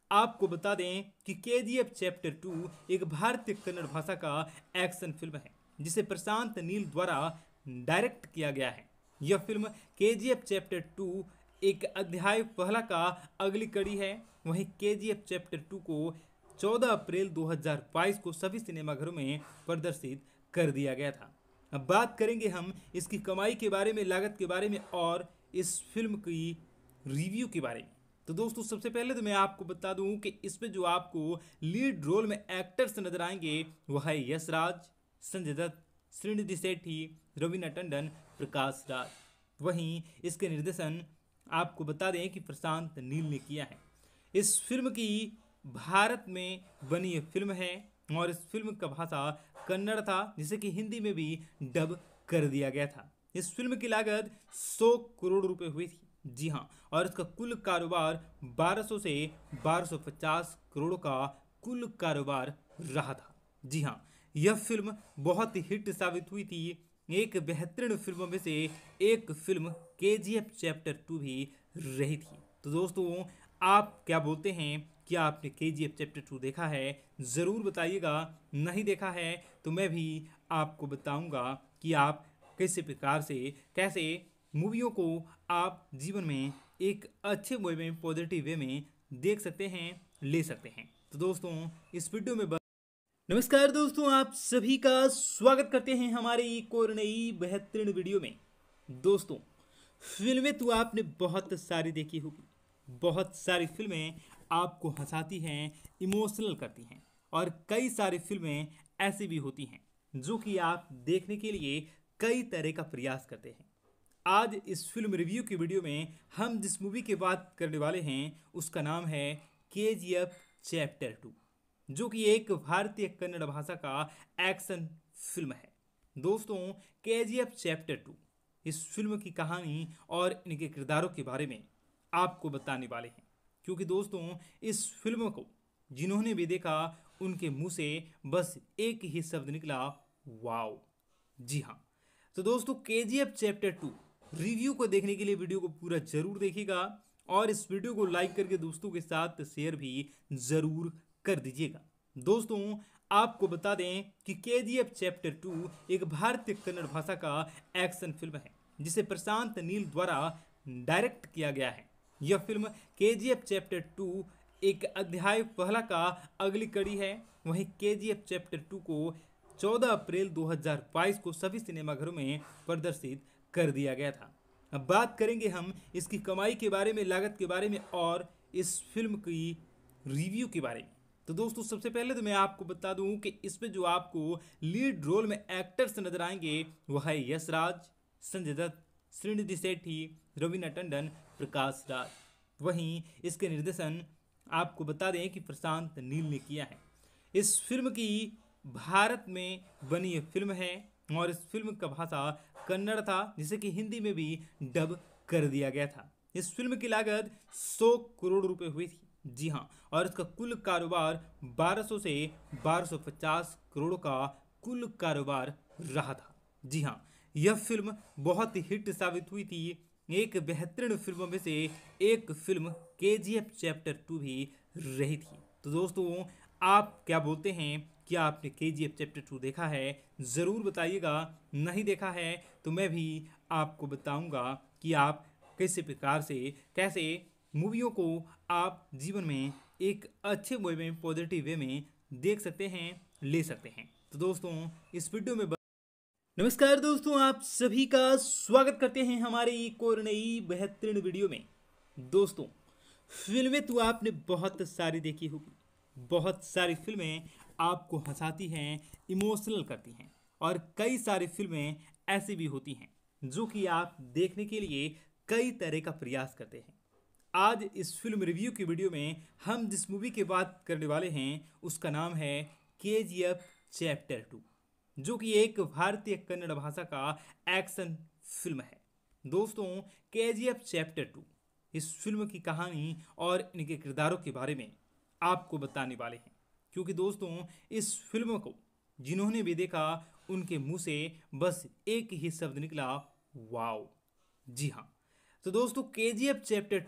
आपको बता दें कि केजीएफ चैप्टर टू एक भारतीय कन्नड़ भाषा का एक्शन फिल्म है जिसे प्रशांत नील द्वारा डायरेक्ट किया गया है। यह फिल्म केजीएफ चैप्टर टू एक अध्याय पहला का अगली कड़ी है। वहीं केजीएफ चैप्टर टू को चौदह अप्रैल दो हज़ार बाईस को सभी सिनेमाघरों में प्रदर्शित कर दिया गया था। अब बात करेंगे हम इसकी कमाई के बारे में, लागत के बारे में और इस फिल्म की रिव्यू के बारे में। तो दोस्तों सबसे पहले तो मैं आपको बता दूं कि इसमें जो आपको लीड रोल में एक्टर्स नजर आएंगे वह है यश राज, संजय दत्त, श्रीनिधि शेट्टी, रवीना टंडन, प्रकाश राज। वहीं इसके निर्देशन आपको बता दें कि प्रशांत नील ने किया है। इस फिल्म की भारत में बनी यह फिल्म है और इस फिल्म का भाषा कन्नड़ था जिसे कि हिंदी में भी डब कर दिया गया था। इस फिल्म की लागत सौ करोड़ रुपए हुई थी, जी हाँ, और इसका कुल कारोबार बारह सौ से बारह सौ पचास करोड़ का कुल कारोबार रहा था। जी हाँ, यह फिल्म बहुत ही हिट साबित हुई थी। एक बेहतरीन फिल्मों में से एक फिल्म केजीएफ चैप्टर टू भी रही थी। तो दोस्तों आप क्या बोलते हैं, क्या आपने केजीएफ चैप्टर टू देखा है? ज़रूर बताइएगा। नहीं देखा है तो मैं भी आपको बताऊंगा कि आप कैसे प्रकार से कैसे मूवियों को आप जीवन में एक अच्छे वे में, पॉजिटिव वे में देख सकते हैं, ले सकते हैं। तो दोस्तों इस वीडियो में बस नमस्कार दोस्तों, आप सभी का स्वागत करते हैं हमारे एक और नई बेहतरीन वीडियो में। दोस्तों फिल्में तो आपने बहुत सारी देखी होगी। बहुत सारी फिल्में आपको हंसाती हैं, इमोशनल करती हैं, और कई सारी फिल्में ऐसी भी होती हैं जो कि आप देखने के लिए कई तरह का प्रयास करते हैं। आज इस फिल्म रिव्यू की वीडियो में हम जिस मूवी की बात करने वाले हैं उसका नाम है केजीएफ चैप्टर टू, जो कि एक भारतीय कन्नड़ भाषा का एक्शन फिल्म है। दोस्तों केजीएफ चैप्टर टू इस फिल्म की कहानी और इनके किरदारों के बारे में आपको बताने वाले हैं, क्योंकि दोस्तों इस फिल्म को जिन्होंने भी देखा उनके मुंह से बस एक ही शब्द निकला, वाओ। जी हाँ, तो दोस्तों केजीएफ चैप्टर टू रिव्यू को देखने के लिए वीडियो को पूरा जरूर देखिएगा और इस वीडियो को लाइक करके दोस्तों के साथ शेयर भी जरूर कर दीजिएगा। दोस्तों आपको बता दें कि केजीएफ चैप्टर टू एक भारतीय कन्नड़ भाषा का एक्शन फिल्म है जिसे प्रशांत नील द्वारा डायरेक्ट किया गया है। यह फिल्म केजीएफ चैप्टर टू एक अध्याय पहला का अगली कड़ी है। वहीं केजीएफ चैप्टर टू को चौदह अप्रैल दो हज़ार बाईस को सभी सिनेमाघरों में प्रदर्शित कर दिया गया था। अब बात करेंगे हम इसकी कमाई के बारे में, लागत के बारे में और इस फिल्म की रिव्यू के बारे में। तो दोस्तों सबसे पहले तो मैं आपको बता दूं कि इसमें जो आपको लीड रोल में एक्टर्स नजर आएंगे वह है यश राज, संजय दत्त, श्रीनिधि शेट्टी, रवीना टंडन, प्रकाश राज। वहीं इसके निर्देशन आपको बता दें कि प्रशांत नील ने किया है। इस फिल्म की भारत में बनी यह फिल्म है और इस फिल्म का भाषा कन्नड़ था जिसे कि हिंदी में भी डब कर दिया गया था। इस फिल्म की लागत सौ करोड़ रुपए हुई थी, जी हाँ, और इसका कुल कारोबार बारह सौ से बारह सौ पचास करोड़ का कुल कारोबार रहा था। जी हाँ, यह फिल्म बहुत ही हिट साबित हुई थी। एक बेहतरीन फिल्मों में से एक फिल्म केजीएफ चैप्टर टू भी रही थी। तो दोस्तों आप क्या बोलते हैं, क्या आपने केजीएफ चैप्टर टू देखा है? ज़रूर बताइएगा। नहीं देखा है तो मैं भी आपको बताऊंगा कि आप कैसे प्रकार से कैसे मूवियों को आप जीवन में एक अच्छे वे में, पॉजिटिव वे में देख सकते हैं, ले सकते हैं। तो दोस्तों इस वीडियो में नमस्कार दोस्तों, आप सभी का स्वागत करते हैं हमारे एक और नई बेहतरीन वीडियो में। दोस्तों फिल्में तो आपने बहुत सारी देखी होगी। बहुत सारी फिल्में आपको हंसाती हैं, इमोशनल करती हैं, और कई सारी फिल्में ऐसी भी होती हैं जो कि आप देखने के लिए कई तरह का प्रयास करते हैं। आज इस फिल्म रिव्यू की वीडियो में हम जिस मूवी की बात करने वाले हैं उसका नाम है केजीएफ चैप्टर टू, जो कि एक भारतीय कन्नड़ भाषा का एक्शन फिल्म है। दोस्तों केजीएफ चैप्टर टू इस फिल्म की कहानी और इनके किरदारों के बारे में आपको बताने वाले हैं, क्योंकि दोस्तों इस फिल्म को जिन्होंने भी देखा उनके मुंह से बस एक ही शब्द निकला, वाओ। जी हाँ, तो दोस्तों केजीएफ चैप्टर टू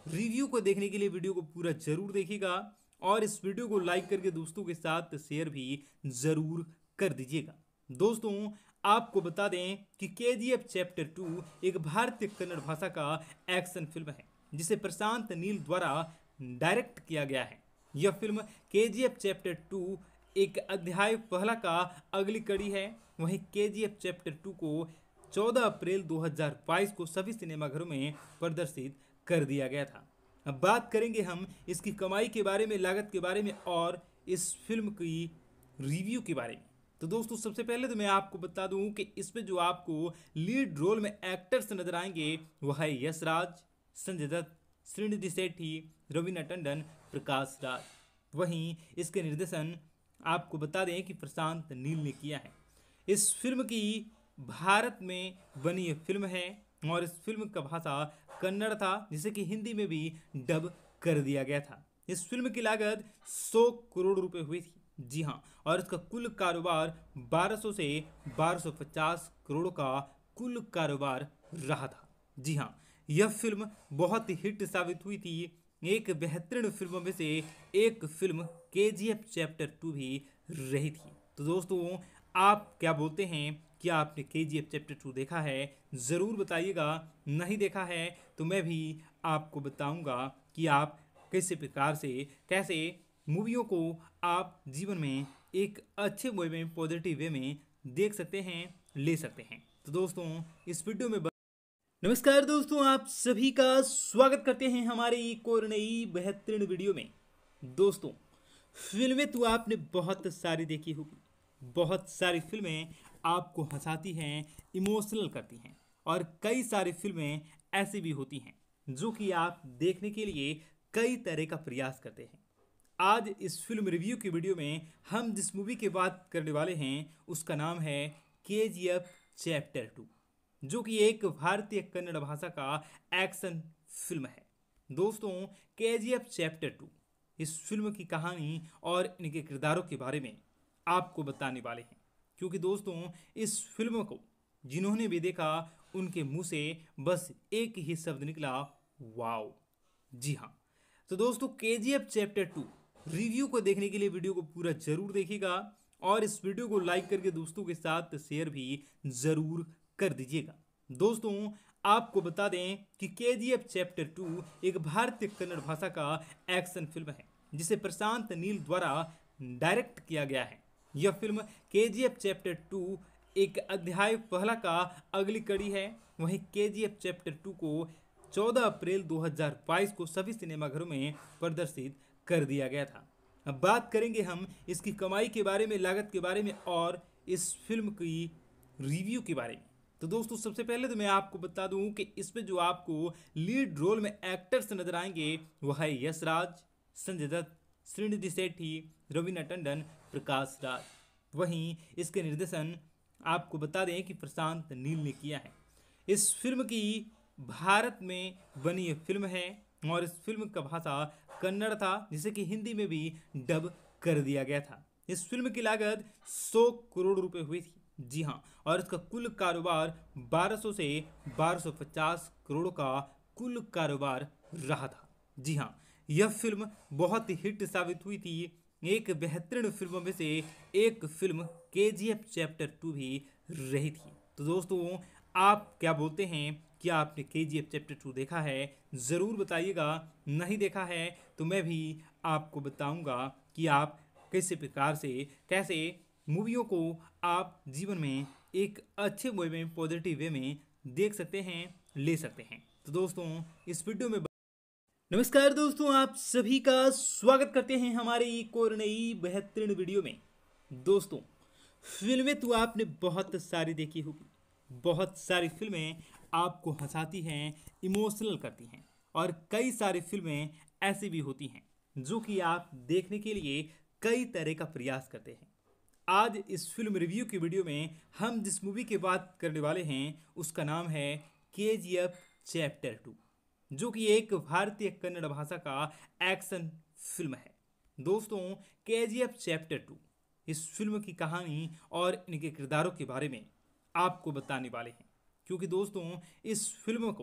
रिव्यू को देखने के लिए वीडियो को पूरा जरूर देखिएगा और इस वीडियो को लाइक करके दोस्तों के साथ शेयर भी जरूर कर दीजिएगा। दोस्तों आपको बता दें कि के जी एफ चैप्टर टू एक भारतीय कन्नड़ भाषा का एक्शन फिल्म है जिसे प्रशांत नील द्वारा डायरेक्ट किया गया है। यह फिल्म के जी एफ चैप्टर टू एक अध्याय पहला का अगली कड़ी है। वहीं के जी एफ चैप्टर टू को चौदह अप्रैल दो हज़ार बाईस को सभी सिनेमाघरों में प्रदर्शित कर दिया गया था। अब बात करेंगे हम इसकी कमाई के बारे में, लागत के बारे में और इस फिल्म की रिव्यू के बारे में। तो दोस्तों सबसे पहले तो मैं आपको बता दूं कि इसमें जो आपको लीड रोल में एक्टर्स नजर आएंगे वह है यश राज, संजय दत्त, श्रीनिधि शेट्टी, रवीना टंडन, प्रकाश राज। वहीं इसके निर्देशन आपको बता दें कि प्रशांत नील ने किया है। इस फिल्म की भारत में बनी यह फिल्म है और इस फिल्म का भाषा कन्नड़ था जिसे कि हिंदी में भी डब कर दिया गया था। इस फिल्म की लागत सौ करोड़ रुपए हुई थी, जी हाँ, और इसका कुल कारोबार बारह सौ से बारह सौ पचास करोड़ का कुल कारोबार रहा था। जी हाँ, यह फिल्म बहुत ही हिट साबित हुई थी। एक बेहतरीन फिल्मों में से एक फिल्म के जी एफ चैप्टर टू भी रही थी। तो दोस्तों आप क्या बोलते हैं, क्या आपने के जी एफ चैप्टर टू देखा है? ज़रूर बताइएगा। नहीं देखा है तो मैं भी आपको बताऊंगा कि आप कैसे प्रकार से कैसे मूवियों को आप जीवन में एक अच्छे वे में, पॉजिटिव वे में देख सकते हैं, ले सकते हैं। तो दोस्तों इस वीडियो में नमस्कार दोस्तों, आप सभी का स्वागत करते हैं हमारे एक और नई बेहतरीन वीडियो में। दोस्तों फिल्में तो आपने बहुत सारी देखी होगी। बहुत सारी फिल्में आपको हंसाती हैं, इमोशनल करती हैं और कई सारी फिल्में ऐसी भी होती हैं जो कि आप देखने के लिए कई तरह का प्रयास करते हैं। आज इस फिल्म रिव्यू की वीडियो में हम जिस मूवी की बात करने वाले हैं उसका नाम है के जी एफ चैप्टर टू, जो कि एक भारतीय कन्नड़ भाषा का एक्शन फिल्म है। दोस्तों के जी एफ चैप्टर टू इस फिल्म की कहानी और इनके किरदारों के बारे में आपको बताने वाले हैं, क्योंकि दोस्तों इस फिल्म को जिन्होंने भी देखा उनके मुंह से बस एक ही शब्द निकला, वाओ। जी हाँ, तो दोस्तों के जी एफ चैप्टर टू रिव्यू को देखने के लिए वीडियो को पूरा जरूर देखिएगा और इस वीडियो को लाइक करके दोस्तों के साथ शेयर भी जरूर कर दीजिएगा। दोस्तों आपको बता दें कि के जी एफ चैप्टर टू एक भारतीय कन्नड़ भाषा का एक्शन फिल्म है जिसे प्रशांत नील द्वारा डायरेक्ट किया गया है। यह फिल्म के जी एफ चैप्टर टू एक अध्याय पहला का अगली कड़ी है। वहीं के जी एफ चैप्टर टू को चौदह अप्रैल दो हज़ार बाईस को सभी सिनेमाघरों में प्रदर्शित कर दिया गया था। अब बात करेंगे हम इसकी कमाई के बारे में, लागत के बारे में और इस फिल्म की रिव्यू के बारे में। तो दोस्तों सबसे पहले तो मैं आपको बता दूं कि इसमें जो आपको लीड रोल में एक्टर्स नजर आएंगे वह है यश राज, संजय दत्त, श्रीनिधि शेट्टी, रवीना टंडन, प्रकाश राज। वहीं इसके निर्देशन आपको बता दें कि प्रशांत नील ने किया है। इस फिल्म की भारत में बनी यह फिल्म है और इस फिल्म का भाषा कन्नड़ था जिसे कि हिंदी में भी डब कर दिया गया था। इस फिल्म की लागत सौ करोड़ रुपए हुई थी, जी हाँ, और इसका कुल कारोबार बारह सौ से बारह सौ पचास करोड़ का कुल कारोबार रहा था। जी हाँ, यह फिल्म बहुत ही हिट साबित हुई थी। एक बेहतरीन फिल्मों में से एक फिल्म के जी एफ चैप्टर टू भी रही थी। तो दोस्तों आप क्या बोलते हैं, क्या आपने के जी एफ चैप्टर टू देखा है? ज़रूर बताइएगा। नहीं देखा है तो मैं भी आपको बताऊंगा कि आप कैसे प्रकार से कैसे मूवियों को आप जीवन में एक अच्छे वे में, पॉजिटिव वे में देख सकते हैं, ले सकते हैं। तो दोस्तों इस वीडियो में नमस्कार दोस्तों, आप सभी का स्वागत करते हैं हमारे एक और नई बेहतरीन वीडियो में। दोस्तों फिल्में तो आपने बहुत सारी देखी होगी। बहुत सारी फिल्में आपको हंसाती हैं, इमोशनल करती हैं और कई सारी फिल्में ऐसी भी होती हैं जो कि आप देखने के लिए कई तरह का प्रयास करते हैं। आज इस फिल्म रिव्यू की वीडियो में हम जिस मूवी की बात करने वाले हैं उसका नाम है के जी एफ चैप्टर टू, जो कि एक भारतीय कन्नड़ भाषा का एक्शन फिल्म है। दोस्तों के जी एफ चैप्टर टू इस फिल्म की कहानी और इनके किरदारों के बारे में आपको बताने वाले हैं, क्योंकि दोस्तों इस फिल्म को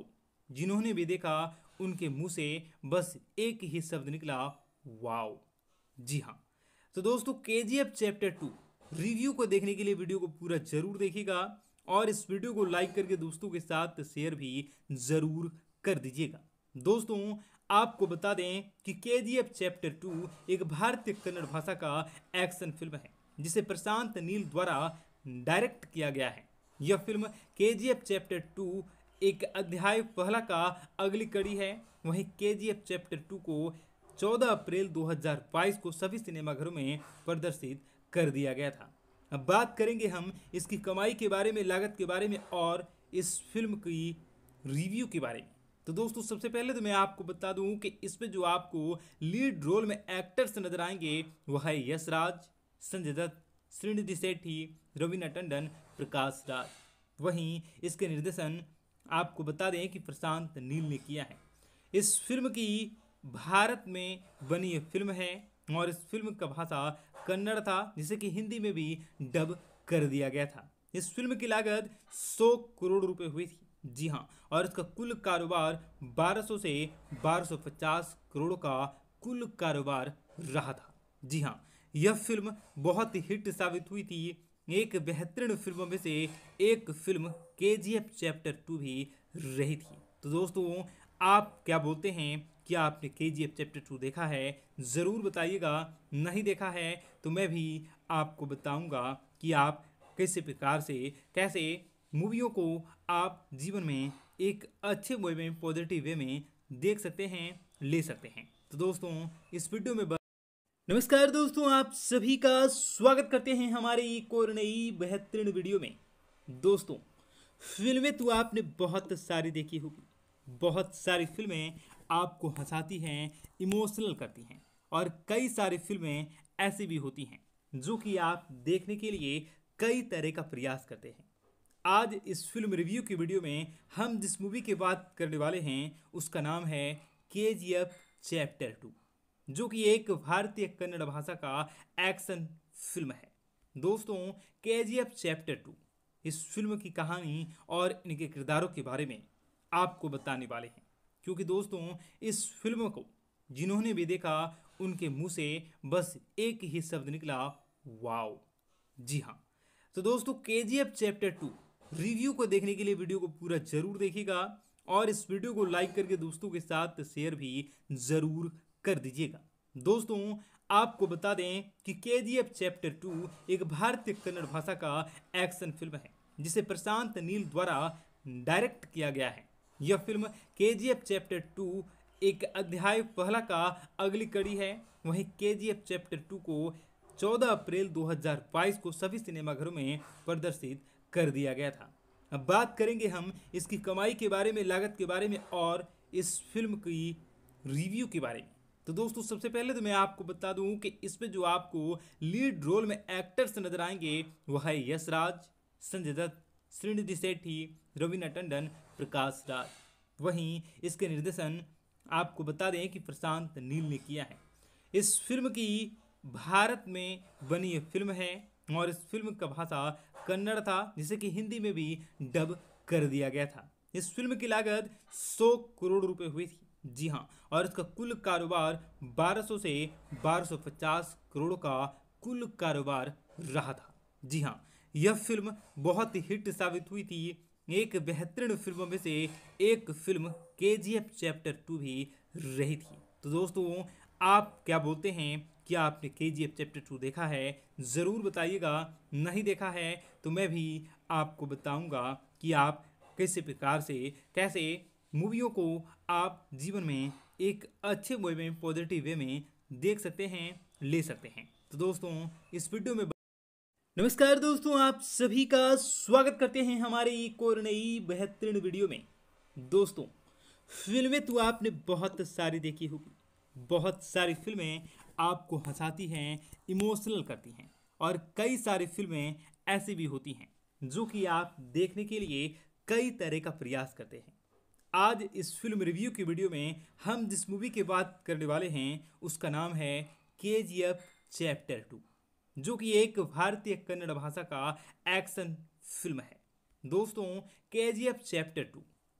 जिन्होंने भी देखा उनके मुंह से बस एक ही शब्द निकला, वाओ। जी हाँ, तो दोस्तों केजीएफ चैप्टर टू रिव्यू को देखने के लिए वीडियो को पूरा जरूर देखिएगा और इस वीडियो को लाइक करके दोस्तों के साथ शेयर भी जरूर कर दीजिएगा। दोस्तों आपको बता दें कि केजीएफ चैप्टर टू एक भारतीय कन्नड़ भाषा का एक्शन फिल्म है जिसे प्रशांत नील द्वारा डायरेक्ट किया गया है। यह फिल्म केजीएफ चैप्टर टू एक अध्याय पहला का अगली कड़ी है। वहीं केजीएफ चैप्टर टू को चौदह अप्रैल दो हज़ार बाईस को सभी सिनेमाघरों में प्रदर्शित कर दिया गया था। अब बात करेंगे हम इसकी कमाई के बारे में, लागत के बारे में और इस फिल्म की रिव्यू के बारे में। तो दोस्तों सबसे पहले तो मैं आपको बता दूं कि इसमें जो आपको लीड रोल में एक्टर्स नजर आएंगे वह है यश राज, संजय दत्त, श्रीनिधि शेट्टी, रवीना टंडन, प्रकाश राज। वहीं इसके निर्देशन आपको बता दें कि प्रशांत नील ने किया है। इस फिल्म की भारत में बनी यह फिल्म है और इस फिल्म का भाषा कन्नड़ था जिसे कि हिंदी में भी डब कर दिया गया था। इस फिल्म की लागत सौ करोड़ रुपए हुई थी। जी हाँ, और इसका कुल कारोबार बारह सौ से बारह सौ पचास करोड़ का कुल कारोबार रहा था। जी हाँ, यह फिल्म बहुत ही हिट साबित हुई थी। एक बेहतरीन फिल्मों में से एक फिल्म केजीएफ चैप्टर टू भी रही थी। तो दोस्तों आप क्या बोलते हैं, क्या आपने केजीएफ चैप्टर टू देखा है? ज़रूर बताइएगा। नहीं देखा है तो मैं भी आपको बताऊंगा कि आप कैसे प्रकार से कैसे मूवियों को आप जीवन में एक अच्छे वे में, पॉजिटिव वे में देख सकते हैं, ले सकते हैं। तो दोस्तों इस वीडियो में नमस्कार दोस्तों, आप सभी का स्वागत करते हैं हमारे एक और नई बेहतरीन वीडियो में। दोस्तों फिल्में तो आपने बहुत सारी देखी होगी। बहुत सारी फिल्में आपको हंसाती हैं, इमोशनल करती हैं और कई सारी फिल्में ऐसी भी होती हैं जो कि आप देखने के लिए कई तरह का प्रयास करते हैं। आज इस फिल्म रिव्यू की वीडियो में हम जिस मूवी की बात करने वाले हैं उसका नाम है केजीएफ चैप्टर टू, जो कि एक भारतीय कन्नड़ भाषा का एक्शन फिल्म है। दोस्तों केजीएफ चैप्टर टू इस फिल्म की कहानी और इनके किरदारों के बारे में आपको बताने वाले हैं, क्योंकि दोस्तों इस फिल्म को जिन्होंने भी देखा उनके मुंह से बस एक ही शब्द निकला, वाओ। जी हाँ, तो दोस्तों केजीएफ चैप्टर टू रिव्यू को देखने के लिए वीडियो को पूरा जरूर देखिएगा और इस वीडियो को लाइक करके दोस्तों के साथ शेयर भी जरूर कर दीजिएगा। दोस्तों आपको बता दें कि केजीएफ चैप्टर टू एक भारतीय कन्नड़ भाषा का एक्शन फिल्म है जिसे प्रशांत नील द्वारा डायरेक्ट किया गया है। यह फिल्म केजीएफ चैप्टर टू एक अध्याय पहला का अगली कड़ी है। वहीं केजीएफ चैप्टर टू को चौदह अप्रैल दो हज़ार बाईस को सभी सिनेमाघरों में प्रदर्शित कर दिया गया था। अब बात करेंगे हम इसकी कमाई के बारे में, लागत के बारे में और इस फिल्म की रिव्यू के बारे में। तो दोस्तों सबसे पहले तो मैं आपको बता दूं कि इसमें जो आपको लीड रोल में एक्टर्स नजर आएंगे वह है यश राज, संजय दत्त, श्रीनिधि शेट्टी, रवीना टंडन, प्रकाश राज। वहीं इसके निर्देशन आपको बता दें कि प्रशांत नील ने किया है। इस फिल्म की भारत में बनी यह फिल्म है और इस फिल्म का भाषा कन्नड़ था जिसे कि हिंदी में भी डब कर दिया गया था। इस फिल्म की लागत सौ करोड़ रुपए हुई थी। जी हाँ, और इसका कुल कारोबार बारह सौ से बारह सौ पचास करोड़ का कुल कारोबार रहा था। जी हाँ, यह फिल्म बहुत ही हिट साबित हुई थी। एक बेहतरीन फिल्मों में से एक फिल्म केजीएफ चैप्टर टू भी रही थी। तो दोस्तों आप क्या बोलते हैं, क्या आपने केजीएफ चैप्टर टू देखा है? ज़रूर बताइएगा। नहीं देखा है तो मैं भी आपको बताऊंगा कि आप कैसे प्रकार से कैसे मूवियों को आप जीवन में एक अच्छे वे में, पॉजिटिव वे में देख सकते हैं, ले सकते हैं। तो दोस्तों इस वीडियो में नमस्कार दोस्तों, आप सभी का स्वागत करते हैं हमारे एक और नई बेहतरीन वीडियो में। दोस्तों फिल्में तो आपने बहुत सारी देखी होगी। बहुत सारी फिल्में आपको हंसाती हैं, इमोशनल करती हैं और कई सारी फिल्में ऐसी भी होती हैं जो कि आप देखने के लिए कई तरह का प्रयास करते हैं। आज इस फिल्म रिव्यू की वीडियो में हम जिस मूवी की बात करने वाले हैं उसका नाम है केजीएफ चैप्टर टू, जो कि एक भारतीय कन्नड़ भाषा का एक्शन फिल्म है। दोस्तों केजीएफ चैप्टर टू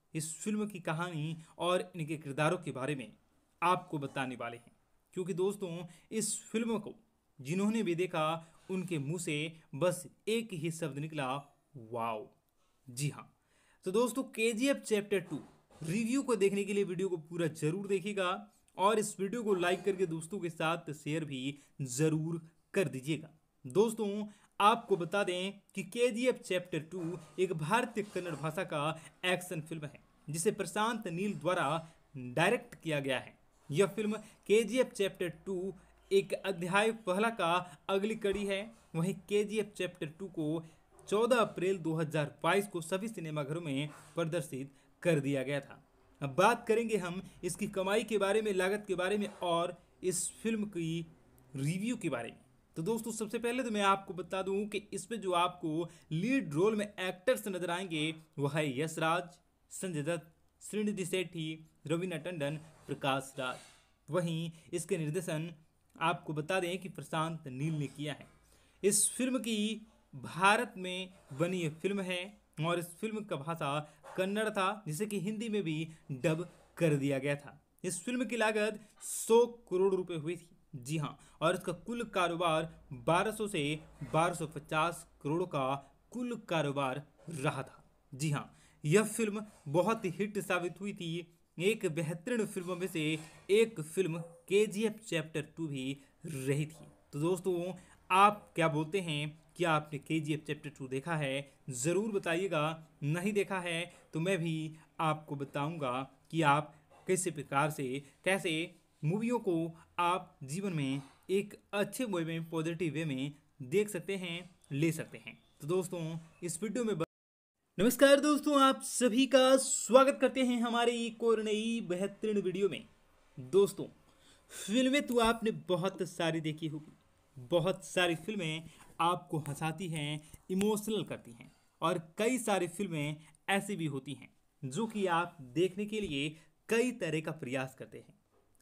इस फिल्म की कहानी और इनके किरदारों के बारे में आपको बताने वाले हैं, क्योंकि दोस्तों इस फिल्म को जिन्होंने भी देखा उनके मुंह से बस एक ही शब्द निकला, वाओ। जी हाँ, तो दोस्तों के जी एफ चैप्टर टू रिव्यू को देखने के लिए वीडियो को पूरा जरूर देखिएगा और इस वीडियो को लाइक करके दोस्तों के साथ शेयर भी जरूर कर दीजिएगा। दोस्तों आपको बता दें कि के जी एफ चैप्टर टू एक भारतीय कन्नड़ भाषा का एक्शन फिल्म है जिसे प्रशांत नील द्वारा डायरेक्ट किया गया है। यह फिल्म के जी एफ चैप्टर टू एक अध्याय पहला का अगली कड़ी है। वहीं के जी एफ चैप्टर टू को चौदह अप्रैल दो हज़ार बाईस को सभी सिनेमाघरों में प्रदर्शित कर दिया गया था। अब बात करेंगे हम इसकी कमाई के बारे में, लागत के बारे में और इस फिल्म की रिव्यू के बारे में। तो दोस्तों सबसे पहले तो मैं आपको बता दूं कि इसमें जो आपको लीड रोल में एक्टर्स नजर आएंगे वह है यश राज, संजय दत्त, श्रीनिधि शेट्टी, रवीना टंडन, प्रकाश राज। वहीं इसके निर्देशन आपको बता दें कि प्रशांत नील ने किया है। इस फिल्म की भारत में बनी यह फिल्म है और इस फिल्म का भाषा कन्नड़ था जिसे कि हिंदी में भी डब कर दिया गया था। इस फिल्म की लागत सौ करोड़ रुपए हुई थी। जी हाँ, और इसका कुल कारोबार बारह सौ से बारह सौ पचास करोड़ का कुल कारोबार रहा था। जी हाँ, यह फिल्म बहुत ही हिट साबित हुई थी। एक बेहतरीन फिल्मों में से एक फिल्म के जी एफ चैप्टर टू भी रही थी। तो दोस्तों आप क्या बोलते हैं, क्या आपने के जी एफ चैप्टर टू देखा है? ज़रूर बताइएगा। नहीं देखा है तो मैं भी आपको बताऊंगा कि आप कैसे प्रकार से कैसे मूवियों को आप जीवन में एक अच्छे वे में, पॉजिटिव वे में देख सकते हैं, ले सकते हैं। तो दोस्तों इस वीडियो में नमस्कार दोस्तों, आप सभी का स्वागत करते हैं हमारे एक और नई बेहतरीन वीडियो में। दोस्तों फिल्में तो आपने बहुत सारी देखी होगी। बहुत सारी फिल्में आपको हंसाती हैं, इमोशनल करती हैं और कई सारी फिल्में ऐसी भी होती हैं जो कि आप देखने के लिए कई तरह का प्रयास करते हैं।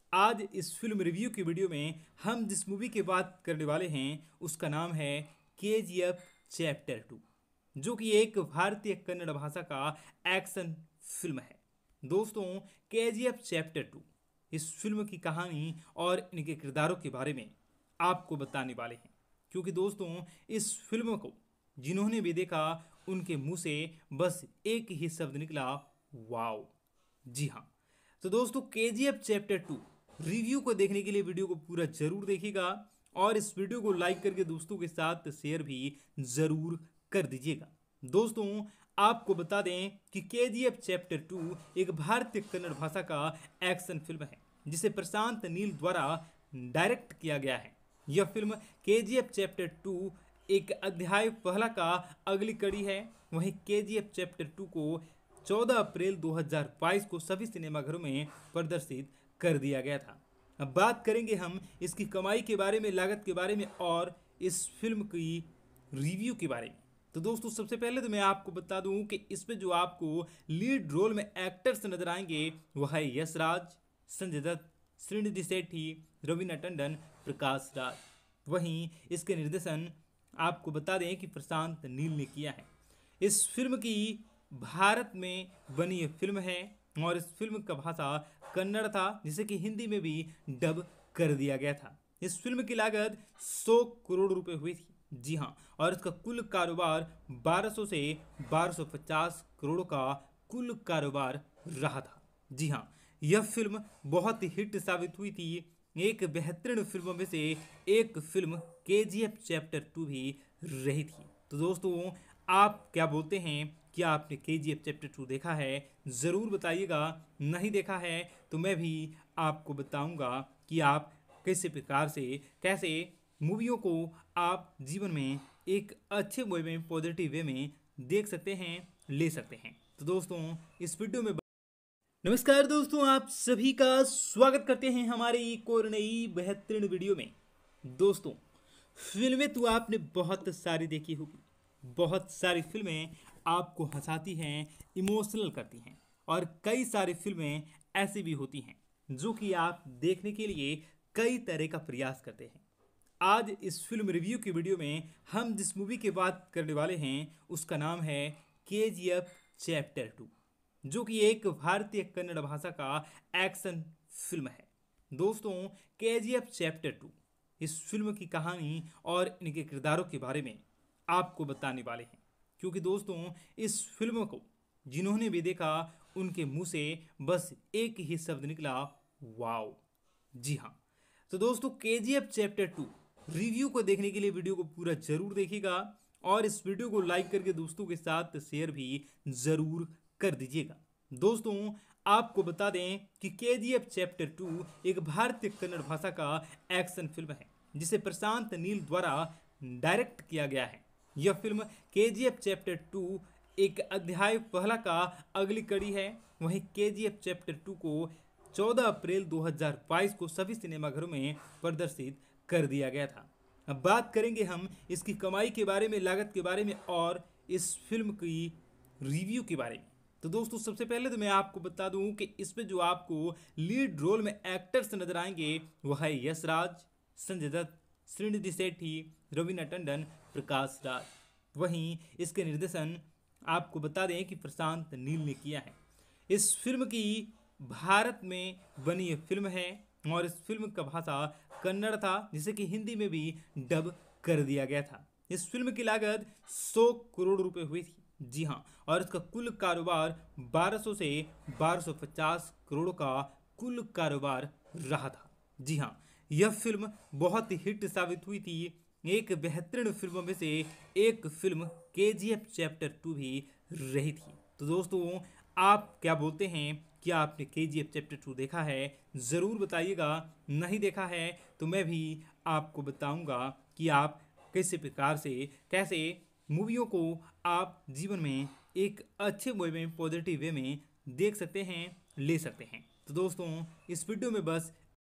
आज इस फिल्म रिव्यू की वीडियो में हम जिस मूवी की बात करने वाले हैं उसका नाम है के जी एफ चैप्टर टू, जो कि एक भारतीय कन्नड़ भाषा का एक्शन फिल्म है। दोस्तों के जी एफ चैप्टर टू इस फिल्म की कहानी और इनके किरदारों के बारे में आपको बताने वाले हैं, क्योंकि दोस्तों इस फिल्म को जिन्होंने भी देखा उनके मुंह से बस एक ही शब्द निकला, वाओ। जी हाँ, तो दोस्तों के जी एफ चैप्टर टू रिव्यू को देखने के लिए वीडियो को पूरा जरूर देखिएगा और इस वीडियो को लाइक करके दोस्तों के साथ शेयर भी जरूर कर दीजिएगा। दोस्तों आपको बता दें कि के जी एफ चैप्टर टू एक भारतीय कन्नड़ भाषा का एक्शन फिल्म है जिसे प्रशांत नील द्वारा डायरेक्ट किया गया है। यह फिल्म के जी एफ चैप्टर टू एक अध्याय पहला का अगली कड़ी है। वहीं के जी एफ चैप्टर टू को चौदह अप्रैल दो हज़ार बाईस को सभी सिनेमाघरों में प्रदर्शित कर दिया गया था। अब बात करेंगे हम इसकी कमाई के बारे में, लागत के बारे में और इस फिल्म की रिव्यू के बारे में। तो दोस्तों सबसे पहले तो मैं आपको बता दूं कि इसमें जो आपको लीड रोल में एक्टर्स नजर आएंगे वह है यश राज, संजय दत्त, श्रीनिधि शेट्टी, रवीना टंडन, प्रकाश राज। वहीं इसके निर्देशन आपको बता दें कि प्रशांत नील ने किया है। इस फिल्म की भारत में बनी यह फिल्म है और इस फिल्म का भाषा कन्नड़ था जिसे कि हिंदी में भी डब कर दिया गया था। इस फिल्म की लागत सौ करोड़ रुपए हुई थी। जी हाँ, और इसका कुल कारोबार बारह सौ से बारह सौ पचास करोड़ का कुल कारोबार रहा था। जी हाँ, यह फिल्म बहुत ही हिट साबित हुई थी। एक बेहतरीन फिल्मों में से एक फिल्म के जी एफ चैप्टर टू भी रही थी। तो दोस्तों आप क्या बोलते हैं, क्या आपने के जी एफ चैप्टर टू देखा है? ज़रूर बताइएगा। नहीं देखा है तो मैं भी आपको बताऊंगा कि आप कैसे प्रकार से कैसे मूवियों को आप जीवन में एक अच्छे वे में, पॉजिटिव वे में देख सकते हैं, ले सकते हैं। तो दोस्तों इस वीडियो में नमस्कार दोस्तों, आप सभी का स्वागत करते हैं हमारे एक और नई बेहतरीन वीडियो में। दोस्तों फिल्में तो आपने बहुत सारी देखी होगी। बहुत सारी फिल्में आपको हंसाती हैं, इमोशनल करती हैं और कई सारी फिल्में ऐसी भी होती हैं जो कि आप देखने के लिए कई तरह का प्रयास करते हैं। आज इस फिल्म रिव्यू की वीडियो में हम जिस मूवी की बात करने वाले हैं उसका नाम है के जी एफ चैप्टर टू, जो कि एक भारतीय कन्नड़ भाषा का एक्शन फिल्म है। दोस्तों, केजीएफ चैप्टर टू इस फिल्म की कहानी और इनके किरदारों के बारे में आपको बताने वाले हैं, क्योंकि दोस्तों इस फिल्म को जिन्होंने भी देखा उनके मुंह से बस एक ही शब्द निकला, वाओ। जी हाँ, तो दोस्तों केजीएफ चैप्टर टू रिव्यू को देखने के लिए वीडियो को पूरा जरूर देखिएगा और इस वीडियो को लाइक करके दोस्तों के साथ शेयर भी जरूर कर दीजिएगा। दोस्तों, आपको बता दें कि केजीएफ चैप्टर टू एक भारतीय कन्नड़ भाषा का एक्शन फिल्म है जिसे प्रशांत नील द्वारा डायरेक्ट किया गया है। यह फिल्म केजीएफ चैप्टर टू एक अध्याय पहला का अगली कड़ी है। वहीं केजीएफ चैप्टर टू को चौदह अप्रैल दो हज़ार बाईस को सभी सिनेमाघरों में प्रदर्शित कर दिया गया था। अब बात करेंगे हम इसकी कमाई के बारे में, लागत के बारे में और इस फिल्म की रिव्यू के बारे में। तो दोस्तों, सबसे पहले तो मैं आपको बता दूं कि इसमें जो आपको लीड रोल में एक्टर्स नजर आएंगे वह है यश राज, संजय दत्त, श्रीनिधि शेट्टी, रवीना टंडन, प्रकाश राज। वहीं इसके निर्देशन आपको बता दें कि प्रशांत नील ने किया है। इस फिल्म की भारत में बनी यह फिल्म है और इस फिल्म का भाषा कन्नड़ था, जिसे कि हिंदी में भी डब कर दिया गया था। इस फिल्म की लागत सौ करोड़ रुपए हुई थी। जी हाँ, और इसका कुल कारोबार बारह सौ से बारह सौ पचास करोड़ का कुल कारोबार रहा था। जी हाँ, यह फिल्म बहुत ही हिट साबित हुई थी। एक बेहतरीन फिल्मों में से एक फिल्म केजीएफ चैप्टर टू भी रही थी। तो दोस्तों, आप क्या बोलते हैं, क्या आपने केजीएफ चैप्टर टू देखा है? ज़रूर बताइएगा। नहीं देखा है तो मैं भी आपको बताऊंगा कि आप कैसे प्रकार से कैसे मूवियों को आप जीवन में एक अच्छे वे में, पॉजिटिव वे में देख सकते हैं, ले सकते हैं। तो दोस्तों, इस वीडियो में बस